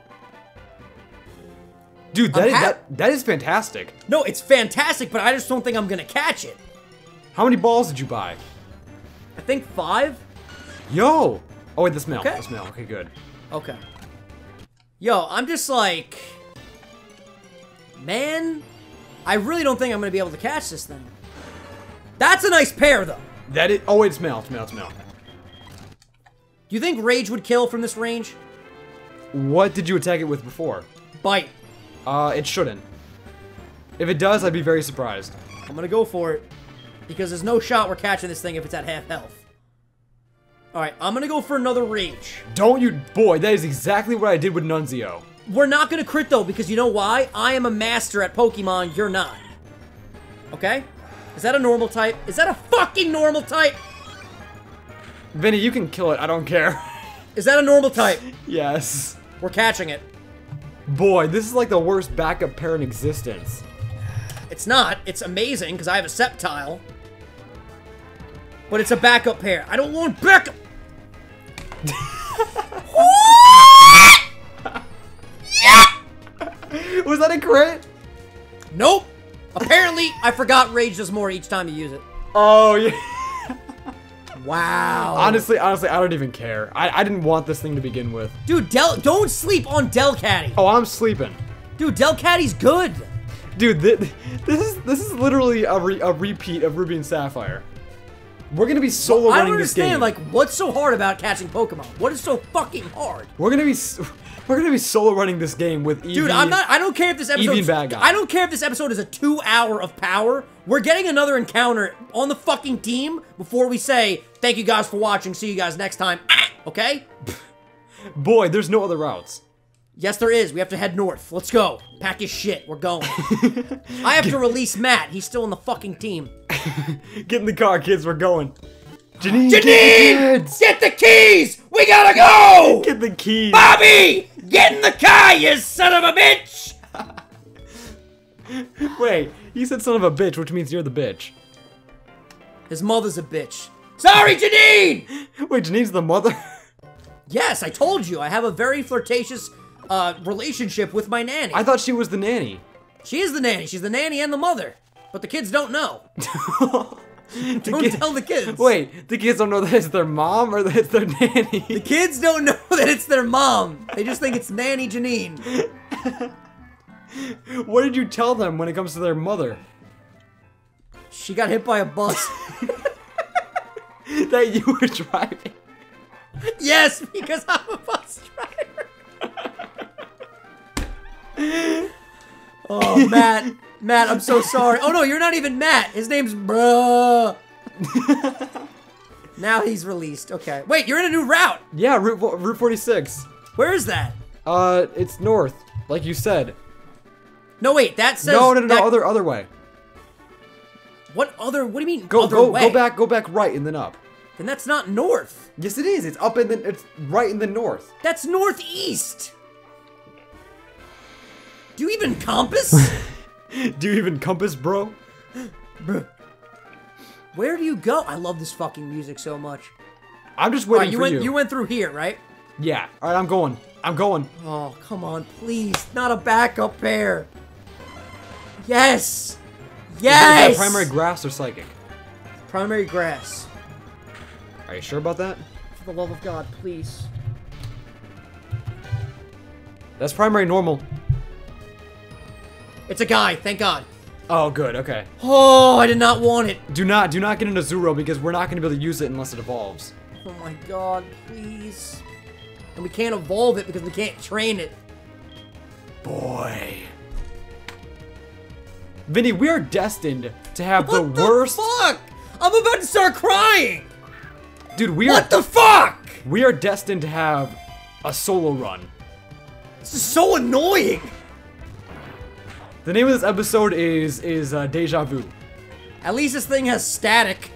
Dude, that I'm is, hap- that, that is fantastic. No, it's fantastic, but I just don't think I'm gonna catch it. How many balls did you buy? I think five? Yo! Oh, wait, the smell. Okay. The smell. Okay, good. Okay. Yo, I'm just like... Man, I really don't think I'm gonna be able to catch this thing. That's a nice pair, though. That is... Oh, wait, smell. Smell. Smell. Do you think Rage would kill from this range? What did you attack it with before? Bite. Uh, it shouldn't. If it does, I'd be very surprised. I'm gonna go for it. Because there's no shot we're catching this thing if it's at half health. Alright, I'm gonna go for another Rage. Don't you... Boy, that is exactly what I did with Nunzio. We're not gonna crit though, because you know why? I am a master at Pokemon, you're not. Okay? Is that a normal type? Is that a fucking normal type? Vinny, you can kill it. I don't care. Is that a normal type? Yes. We're catching it. Boy, this is like the worst backup pair in existence. It's not. It's amazing, because I have a Sceptile. But it's a backup pair. I don't want backup! Was that a crit? Nope! Apparently, I forgot Rage does more each time you use it. Oh, yeah. Wow. Honestly, honestly, I don't even care. I, I didn't want this thing to begin with. Dude, Del don't sleep on Delcatty. Oh, I'm sleeping. Dude, Delcatty's good. Dude, th this is this is literally a, re a repeat of Ruby and Sapphire. We're gonna be solo I don't running this game. understand, like, what's so hard about catching Pokemon? What is so fucking hard? We're gonna be s- we're gonna be solo running this game with Eevee. Dude, I'm not. I don't care if this episode. and Bad Guy. I don't care if this episode is a two hour of power. We're getting another encounter on the fucking team before we say thank you guys for watching. See you guys next time. Ah, okay? Boy, there's no other routes. Yes, there is. We have to head north. Let's go. Pack your shit. We're going. I have to release Matt. He's still on the fucking team. Get in the car, kids. We're going. Janine, Janine! get the kids. Get the keys! We gotta go! Get the keys. Bobby! Get in the car, you son of a bitch! Wait, you said son of a bitch, which means you're the bitch. His mother's a bitch. Sorry, Janine! Wait, Janine's the mother? Yes, I told you. I have a very flirtatious uh, relationship with my nanny. I thought she was the nanny. She is the nanny. She's the nanny and the mother. But the kids don't know. The Don't kid- tell the kids. Wait, the kids don't know that it's their mom or that it's their nanny. The kids don't know that it's their mom. They just think it's Nanny Janine. What did you tell them when it comes to their mother? She got hit by a bus. That you were driving. Yes, because I'm a bus driver. Oh, Matt. Matt, I'm so sorry. Oh, no, you're not even Matt. His name's Bruh. Now he's released. Okay. Wait, you're in a new route. Yeah, Route, Route forty-six. Where is that? Uh, it's north, like you said. No, wait, that says... No, no, no, that- no, other, other way. What other... What do you mean, Go, other go, way? go back, go back right and then up. Then that's not north. Yes, it is. It's up in the, it's right in the north. That's northeast. Do you even compass? Do you even compass, bro? Bruh. Where do you go? I love this fucking music so much. I'm just All waiting right, you for went, you. you went through here, right? Yeah. All right, I'm going. I'm going. Oh, come on, please. Not a backup pair. Yes. Is Yes. that primary grass or psychic? Primary grass. Are you sure about that? For the love of God, please. That's primary normal. It's a guy, thank God. Oh, good. Okay. Oh, I did not want it. Do not, do not get into Zero because we're not going to be able to use it unless it evolves. Oh my God, please. And we can't evolve it because we can't train it. Boy. Vinny, we are destined to have the What the worst. fuck? I'm about to start crying. Dude, we are. What the fuck? We are destined to have a solo run. This is so annoying. The name of this episode is is uh, Deja Vu. At least this thing has static.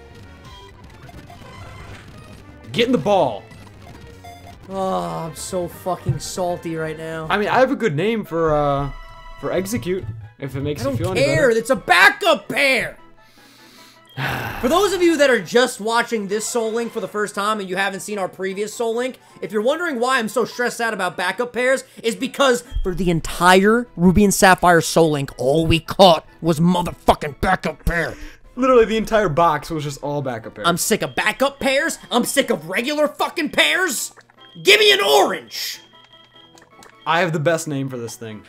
Get in the ball. Oh, I'm so fucking salty right now. I mean, I have a good name for uh for Execute. If it makes I you don't feel any care. better. It's a backup pair. For those of you that are just watching this Soul Link for the first time and you haven't seen our previous Soul Link, if you're wondering why I'm so stressed out about backup pairs, is because for the entire Ruby and Sapphire Soul Link, all we caught was motherfucking backup pair. Literally, the entire box was just all backup pairs. I'm sick of backup pairs. I'm sick of regular fucking pairs. Give me an orange. I have the best name for this thing.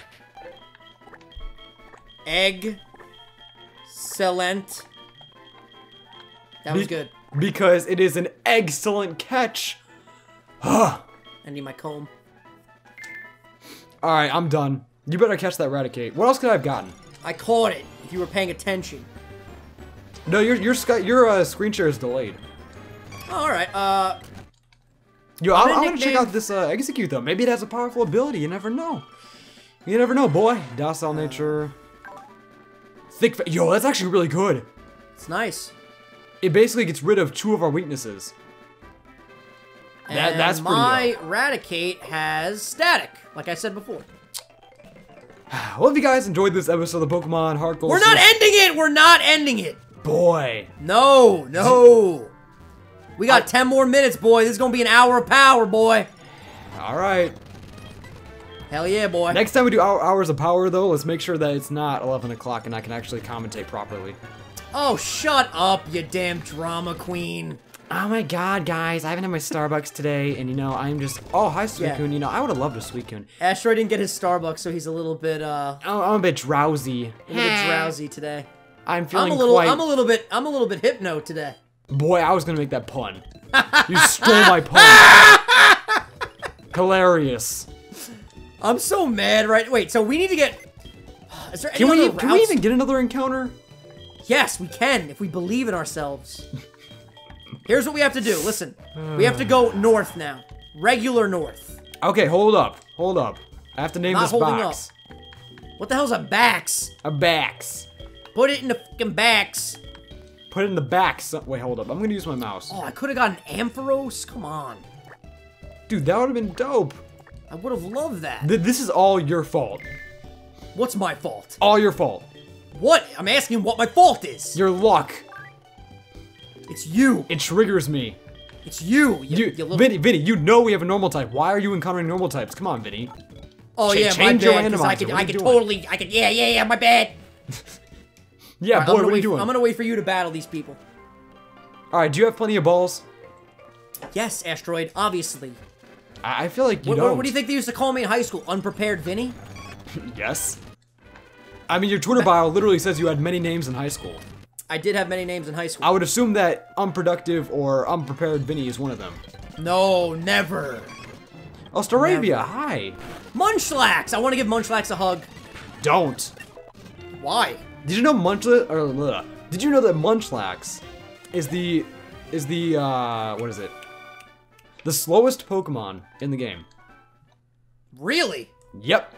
Egg. Excellent. That was Be- good. Because it is an excellent catch. I need my comb. Alright, I'm done. You better catch that Raticate. What else could I have gotten? I caught it, if you were paying attention. No, your your sky, your uh, screen share is delayed. Alright, uh... Yo, I'm I, gonna I want to check nickname- out this uh, Execute though. Maybe it has a powerful ability. You never know. You never know, boy. Docile nature. Thick. Fa Yo, that's actually really good. It's nice. It basically gets rid of two of our weaknesses. That- And that's pretty my Raticate has static, like I said before. Well, if you guys enjoyed this episode of Pokemon Heart Gold, We're not ending it! We're not ending it! boy. No, no! We got ten more minutes, boy. This is gonna be an hour of power, boy. All right. Hell yeah, boy. Next time we do our hours of power, though, let's make sure that it's not eleven o'clock and I can actually commentate properly. Oh, shut up, you damn drama queen. Oh my god, guys, I haven't had my Starbucks today, and you know, I'm just... Oh, hi, Suicune. Yeah. You know, I would have loved a Suicune. Asteroid didn't get his Starbucks, so he's a little bit, uh, Oh, I'm a bit drowsy. a little bit drowsy today. I'm I'm feeling a little, quite... I'm a little bit, I'm a little bit hypno today. Boy, I was gonna make that pun. You stole my pun. Hilarious. I'm so mad, right? Wait, so we need to get... Is there any Can we, other can we routes? even get another encounter? Yes, we can, if we believe in ourselves. Here's what we have to do. Listen, we have to go north now. Regular north. Okay, hold up. Hold up. I have to name Not this holding box. What the hell's a backs? A backs. Put it in the fucking backs. Put it in the back. So wait, hold up. I'm gonna use my mouse. Oh, I could have gotten Ampharos? Come on. Dude, that would have been dope. I would have loved that. Th this is all your fault. What's my fault? All your fault. What? I'm asking what my fault is. Your luck. It's you. It triggers me. It's you. You, You, you little... Vinny, Vinny, you know we have a normal type. Why are you encountering normal types? Come on, Vinny. Oh, Cha- yeah, my change your bad. 'Cause I randomizer. could, What I are you could doing? totally... I could... Yeah, yeah, yeah, my bad. Yeah, All right, boy, I'm gonna what are you wait- doing? I'm gonna wait for you to battle these people. All right, do you have plenty of balls? Yes, Asteroid, obviously. I, I feel like you What, don't. what, what do you think they used to call me in high school? Unprepared Vinny? Yes. I mean, your Twitter bio literally says you had many names in high school. I did have many names in high school. I would assume that unproductive or unprepared Vinny is one of them. No, never. Oh, Staravia, Never. hi. Munchlax! I want to give Munchlax a hug. Don't. Why? Did you know Munchlax, or ugh, did you know that Munchlax is the, is the, uh, what is it? The slowest Pokemon in the game. Really? Yep.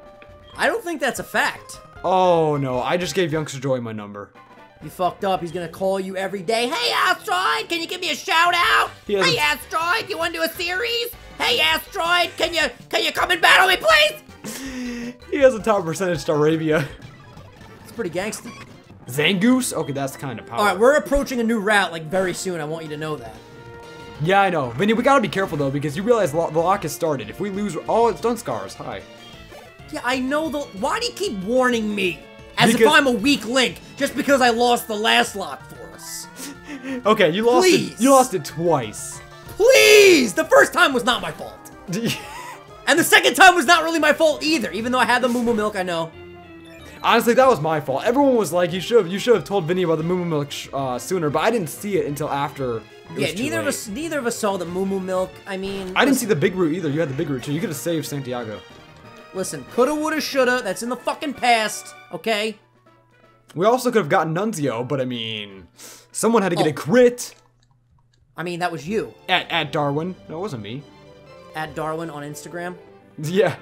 I don't think that's a fact. Oh no, I just gave Youngster Joy my number. You fucked up. He's gonna call you every day. Hey, Asteroid, can you give me a shout out? He has Hey, a- Asteroid, you want to do a series? Hey, Asteroid, can you can you come and battle me, please? He has a top percentage Staravia. It's pretty gangster. Zangoose? Okay, that's kind of power. All right, we're approaching a new route like very soon. I want you to know that. Yeah, I know. Vinny, we gotta be careful though, because you realize lo the lock has started. If we lose, oh, it's Dunscars. Hi. Yeah, I know the. Why do you keep warning me? As if Because- I'm a weak link, just because I lost the last lock for us. Okay, you lost Please. it. You lost it twice. Please! The first time was not my fault. And the second time was not really my fault either, even though I had the Moo Moo Milk, I know. Honestly, that was my fault. Everyone was like, "You should have, you should have told Vinny about the Moo Moo Milk sh uh, sooner," but I didn't see it until after. It Yeah, was too neither of late. us neither of us saw the Moo Moo Milk. I mean, I didn't see the big route either. You had the big route too. You could have saved Santiago. listen, coulda, woulda, shoulda, that's in the fucking past, okay? We also could have gotten Nunzio, but I mean, someone had to get Oh. a crit I mean, that was you, at at Darwin. No, it wasn't me. at Darwin on Instagram. Yeah.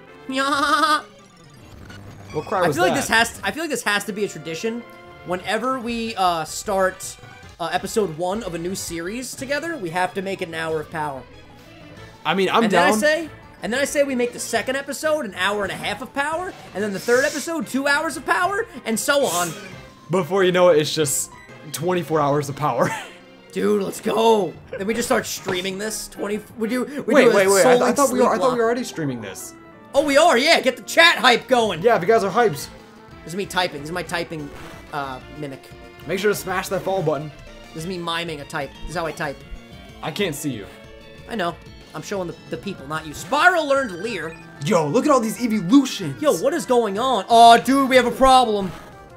Yeah. What cry I was feel like that? this has I feel like this has to be a tradition. Whenever we uh, start uh, episode one of a new series together, we have to make it an hour of power. I mean, I'm And down. then I say, and then I say we make the second episode an hour and a half of power, and then the third episode two hours of power, and so on. Before you know it, it's just twenty-four hours of power. Dude, let's go. Then we just start streaming this. Twenty. We do. We wait, do a wait, wait. I, Soul I Link thought we were. I sleep thought we block. were already streaming this. Oh, we are. Yeah, get the chat hype going. Yeah, if you guys are hyped, This is me typing. This is my typing uh, mimic. make sure to smash that follow button. This is me miming a type. This is how I type. I can't see you. I know. I'm showing the, the people, not you. Spiral learned Leer. Yo, look at all these evolutions. Yo, what is going on? Oh, dude, we have a problem.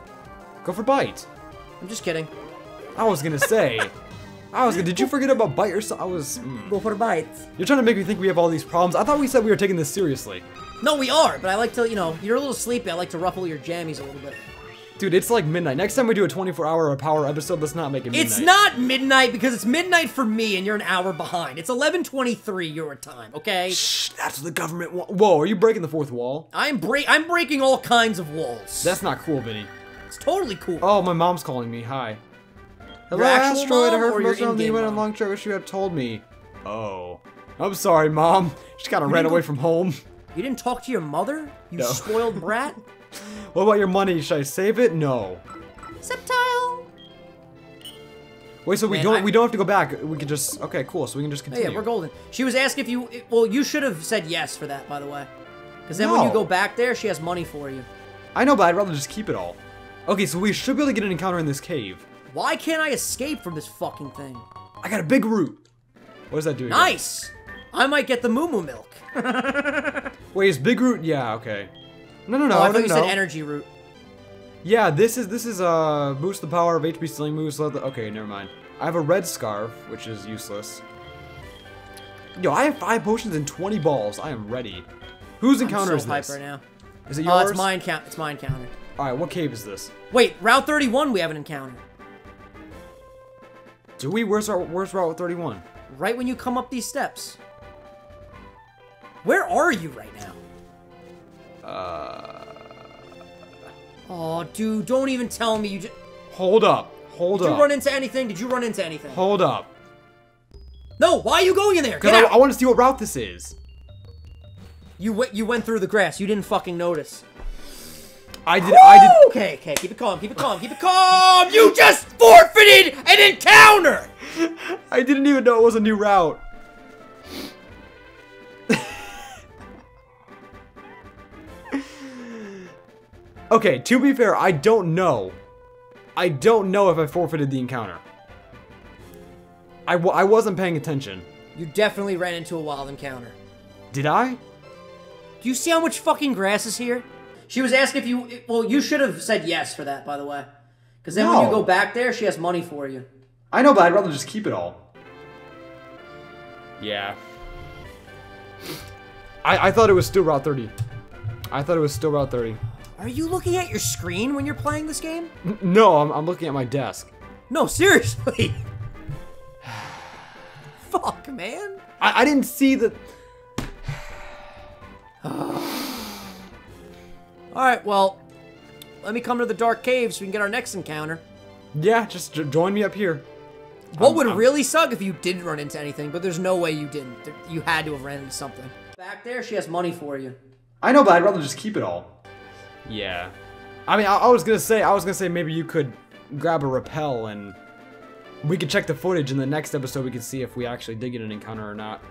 Go for bite. I'm just kidding. I was gonna say. I was. Gonna, did you forget about bite or something? I was. mm. Go for the bites. You're trying to make me think we have all these problems. I thought we said we were taking this seriously. No, we are, but I like to, you know, you're a little sleepy. I like to ruffle your jammies a little bit. Dude, it's like midnight. Next time we do a twenty-four hour power episode, let's not make it midnight. It's not midnight because it's midnight for me and you're an hour behind. It's eleven twenty-three your time, okay? Shh, that's what the government wa- Whoa, are you breaking the fourth wall? I'm break I'm breaking all kinds of walls. That's not cool, Vinny. It's totally cool. Oh, my mom's calling me. Hi. Hello, actual Asteroid. I mom heard or from your Restaurant that in-game you went on a mom? long trip. Wish you had told me. Oh. I'm sorry, Mom. She kind of ran didn't away go- from home. You didn't talk to your mother? You No. spoiled brat? What about your money? Should I save it? No. Septile. Wait, so we Man, don't I- we don't have to go back. We can just okay, cool. So we can just Oh, continue. yeah, we're golden. She was asking if you well, you should have said yes for that, by the way. Because then when you No. go back there, she has money for you. I know, but I'd rather just keep it all. Okay, so we should be able to get an encounter in this cave. Why can't I escape from this fucking thing? I got a big root. What does that do again? Nice! I might get the Moo Moo milk. Wait, is big root? Yeah, okay. No, no, no, oh, I no, thought you no. said energy root. Yeah, this is this is uh boost the power of H P stealing moves. Let the, okay, never mind. I have a red scarf, which is useless. Yo, I have five potions and twenty balls. I am ready. Whose encounter I'm is so hyped this? right now. Is it Oh, yours? it's mine count. It's mine counter. All right, what cave is this? Wait, Route thirty-one we have an encounter. Do we? Where's our where's Route thirty-one? Right when you come up these steps. Where are you right now? Uh. Oh, dude, don't even tell me you just... Hold up. Hold Did up. you run into anything? Did you run into anything? Hold up. No, why are you going in there? Get Because I, out! I want to see what route this is. You went, you went through the grass. You didn't fucking notice. I did. I did. Okay, okay, keep it calm, keep it calm, keep it calm! You just forfeited an encounter! I didn't even know it was a new route. Okay, to be fair, I don't know. I don't know if I forfeited the encounter. I, w I wasn't paying attention. You definitely ran into a wild encounter. Did I? Do you see how much fucking grass is here? She was asking if you... Well, you should have said yes for that, by the way. Because then when you No. go back there, she has money for you. I know, but I'd rather just keep it all. Yeah. I, I thought it was still Route thirty. I thought it was still Route thirty. Are you looking at your screen when you're playing this game? N no, I'm, I'm looking at my desk. No, seriously. Fuck, man. I, I didn't see the... Alright, well, let me come to the Dark Cave so we can get our next encounter. Yeah, just j join me up here. What I'm- would I'm- really suck if you didn't run into anything, but there's no way you didn't. There- You had to have ran into something. Back there, she has money for you. I know, but I'd rather just keep it all. Yeah. I mean, I, I was gonna say, I was gonna say maybe you could grab a rappel and we could check the footage in the next episode. We can see if we actually did get an encounter or not.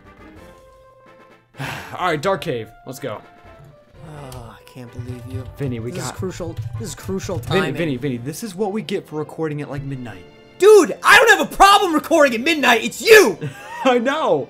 All right, Dark Cave. Let's go. Oh, I can't believe you. Vinny, we This is got... crucial. This is crucial Vinny, timing. Vinny, Vinny, this is what we get for recording at like midnight. Dude, I don't have a problem recording at midnight. It's you. I know.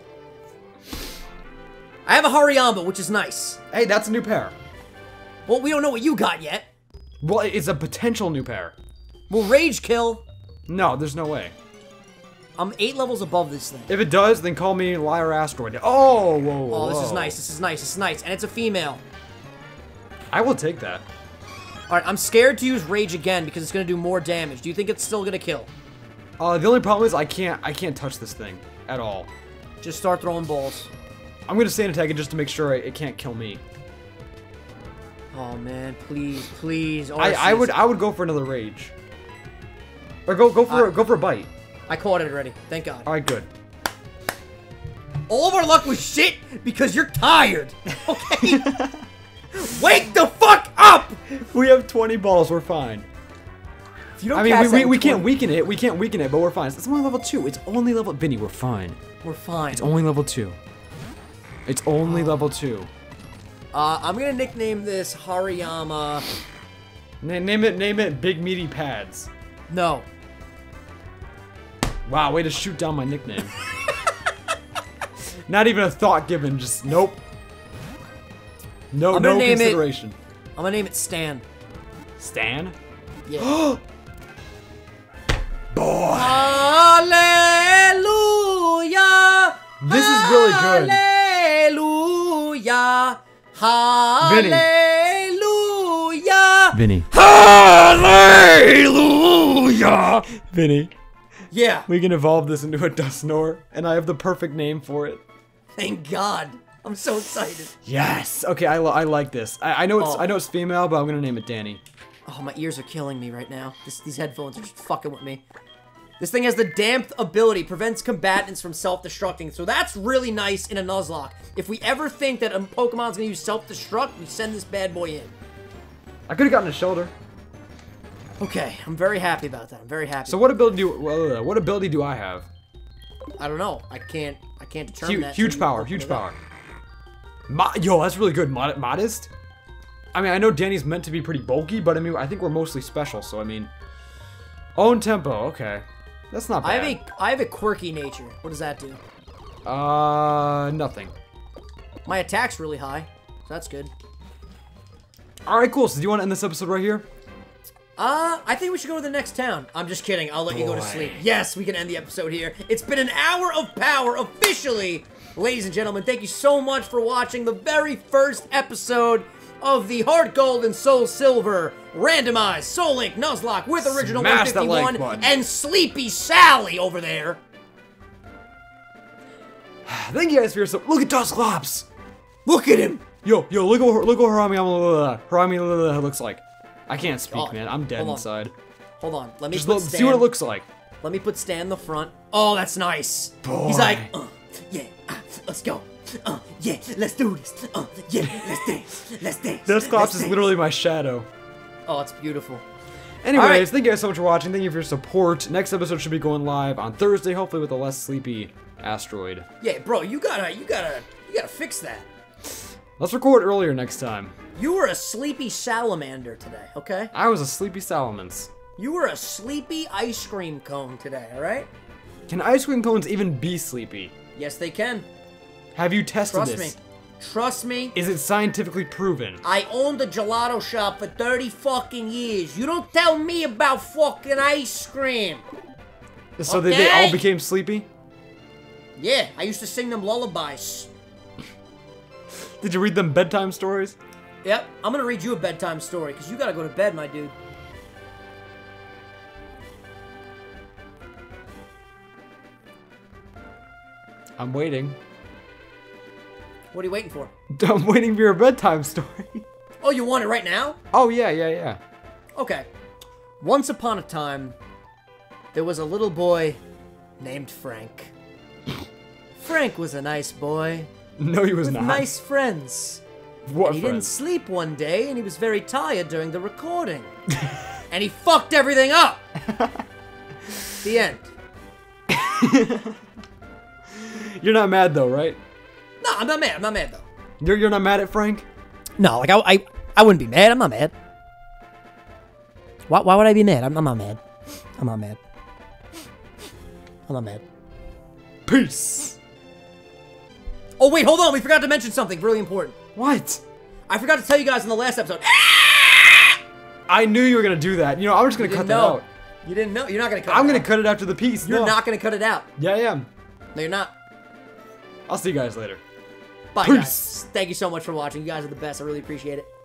I have a Hariyama, which is nice. Hey, that's a new pair. Well, we don't know what you got yet. Well, it's a potential new pair. Well, Rage Kill. No, there's no way. I'm eight levels above this thing. If it does, then call me Liar Asteroid. Oh, whoa, whoa, Oh, this is whoa. nice. This is nice. This is nice. And it's a female. I will take that. Alright, I'm scared to use Rage again because it's going to do more damage. Do you think it's still going to kill? Uh, the only problem is I can't, I can't touch this thing at all. Just start throwing balls. I'm gonna stand attack it just to make sure it, it can't kill me. Oh, man. Please, please. I, I would, I would go for another rage. Or go, go for, Uh, go for a bite. I caught it already. Thank God. All right, good. All of our luck was shit because you're tired. Okay? Wake the fuck up! We have twenty balls. We're fine. If you don't I mean, cast we, we, that we in can't twenty weaken it. We can't weaken it, but we're fine. It's only level two. It's only level. Vinny, we're fine. We're fine. It's only level two. It's only level two. Uh, I'm gonna nickname this Hariyama. Na name it, name it. Big meaty pads. No. Wow, way to shoot down my nickname. Not even a thought given. Just nope. No, I'm gonna no name it- consideration. I'm gonna name it Stan. Stan. Yeah. Boy. Hallelujah. This is really good. Hallelujah. Hallelujah. Vinny. Hallelujah. Vinny, Yeah. we can evolve this into a Dusknoir, and I have the perfect name for it. Thank God. I'm so excited. Yes. Okay, I, li- I like this. I, I know it's Oh. I know it's female, but I'm gonna name it Danny. Oh, my ears are killing me right now. This, these headphones are just fucking with me. This thing has the Damp ability, prevents combatants from self-destructing, so that's really nice in a Nuzlocke. If we ever think that a Pokemon's gonna use self-destruct, we send this bad boy in. I could have gotten a shoulder. Okay, I'm very happy about that. I'm very happy. So what ability do well, what ability do I have? I don't know. I can't. I can't determine Huge, that. huge until you power, open huge it up. power. Mo Yo, that's really good. Mod modest. I mean, I know Danny's meant to be pretty bulky, but I mean, I think we're mostly special. So I mean, own tempo. Okay. That's not I bad. have a I have a quirky nature. What does that do? Uh, nothing. My attack's really high, so that's good. All right, cool. So do you want to end this episode right here? Uh, I think we should go to the next town. I'm just kidding. I'll let you go to Boy. sleep. Yes, we can end the episode here. It's been an hour of power officially. Ladies and gentlemen, thank you so much for watching the very first episode of the Heart Gold and Soul Silver randomized Soul Link Nuzlocke with original Smash that like one fifty-one button. and Sleepy Sally over there. Thank you guys for your support. Look at Dusclops. Look at him. Yo, yo, look at look at what Harami Harami looks like. I can't speak, Oh, man. I'm dead hold on. inside. Hold on. Let me Just put look, Stan. see what it looks like. Let me put Stan in the front. Oh, that's nice. Boy. He's like, uh, yeah, uh, let's go. Uh, yeah, let's do this. Uh, yeah, let's dance. Let's dance. Dusclops let's is dance. literally my shadow. Oh, it's beautiful. Anyways, All right. thank you guys so much for watching. Thank you for your support. Next episode should be going live on Thursday, hopefully with a less sleepy asteroid. Yeah, bro, you gotta, you gotta, you gotta fix that. Let's record earlier next time. You were a sleepy salamander today, okay? I was a sleepy salamence. You were a sleepy ice cream cone today, all right? Can ice cream cones even be sleepy? Yes, they can. Have you tested Trust this? me. Trust me. Is it scientifically proven? I owned a gelato shop for thirty fucking years. You don't tell me about fucking ice cream. So that they all Okay. became sleepy? Yeah, I used to sing them lullabies. Did you read them bedtime stories? Yep, I'm gonna read you a bedtime story, because you gotta go to bed, my dude. I'm waiting. What are you waiting for? I'm waiting for your bedtime story. Oh, you want it right now? Oh, yeah, yeah, yeah. Okay. Once upon a time, there was a little boy named Frank. Frank was a nice boy No, he was with not. nice friends. What And he didn't friends? sleep one day, and he was very tired during the recording. And he fucked everything up. The end. You're not mad though, right? No, I'm not mad. I'm not mad, though. You're you're not mad at Frank? No, like, I, I, I wouldn't be mad. I'm not mad. Why, why would I be mad? I'm, I'm not mad. I'm not mad. I'm not mad. Peace. Oh, wait, hold on. We forgot to mention something really important. What? I forgot to tell you guys in the last episode. I knew you were gonna do that. You know, I'm just gonna You cut didn't that know. out. You didn't know. You're not going to cut I'm it gonna out. cut it after the piece. You're no. not going to cut it out. Yeah, I am. No, you're not. I'll see you guys later. Bye, Peace. guys. Thank you so much for watching. You guys are the best. I really appreciate it.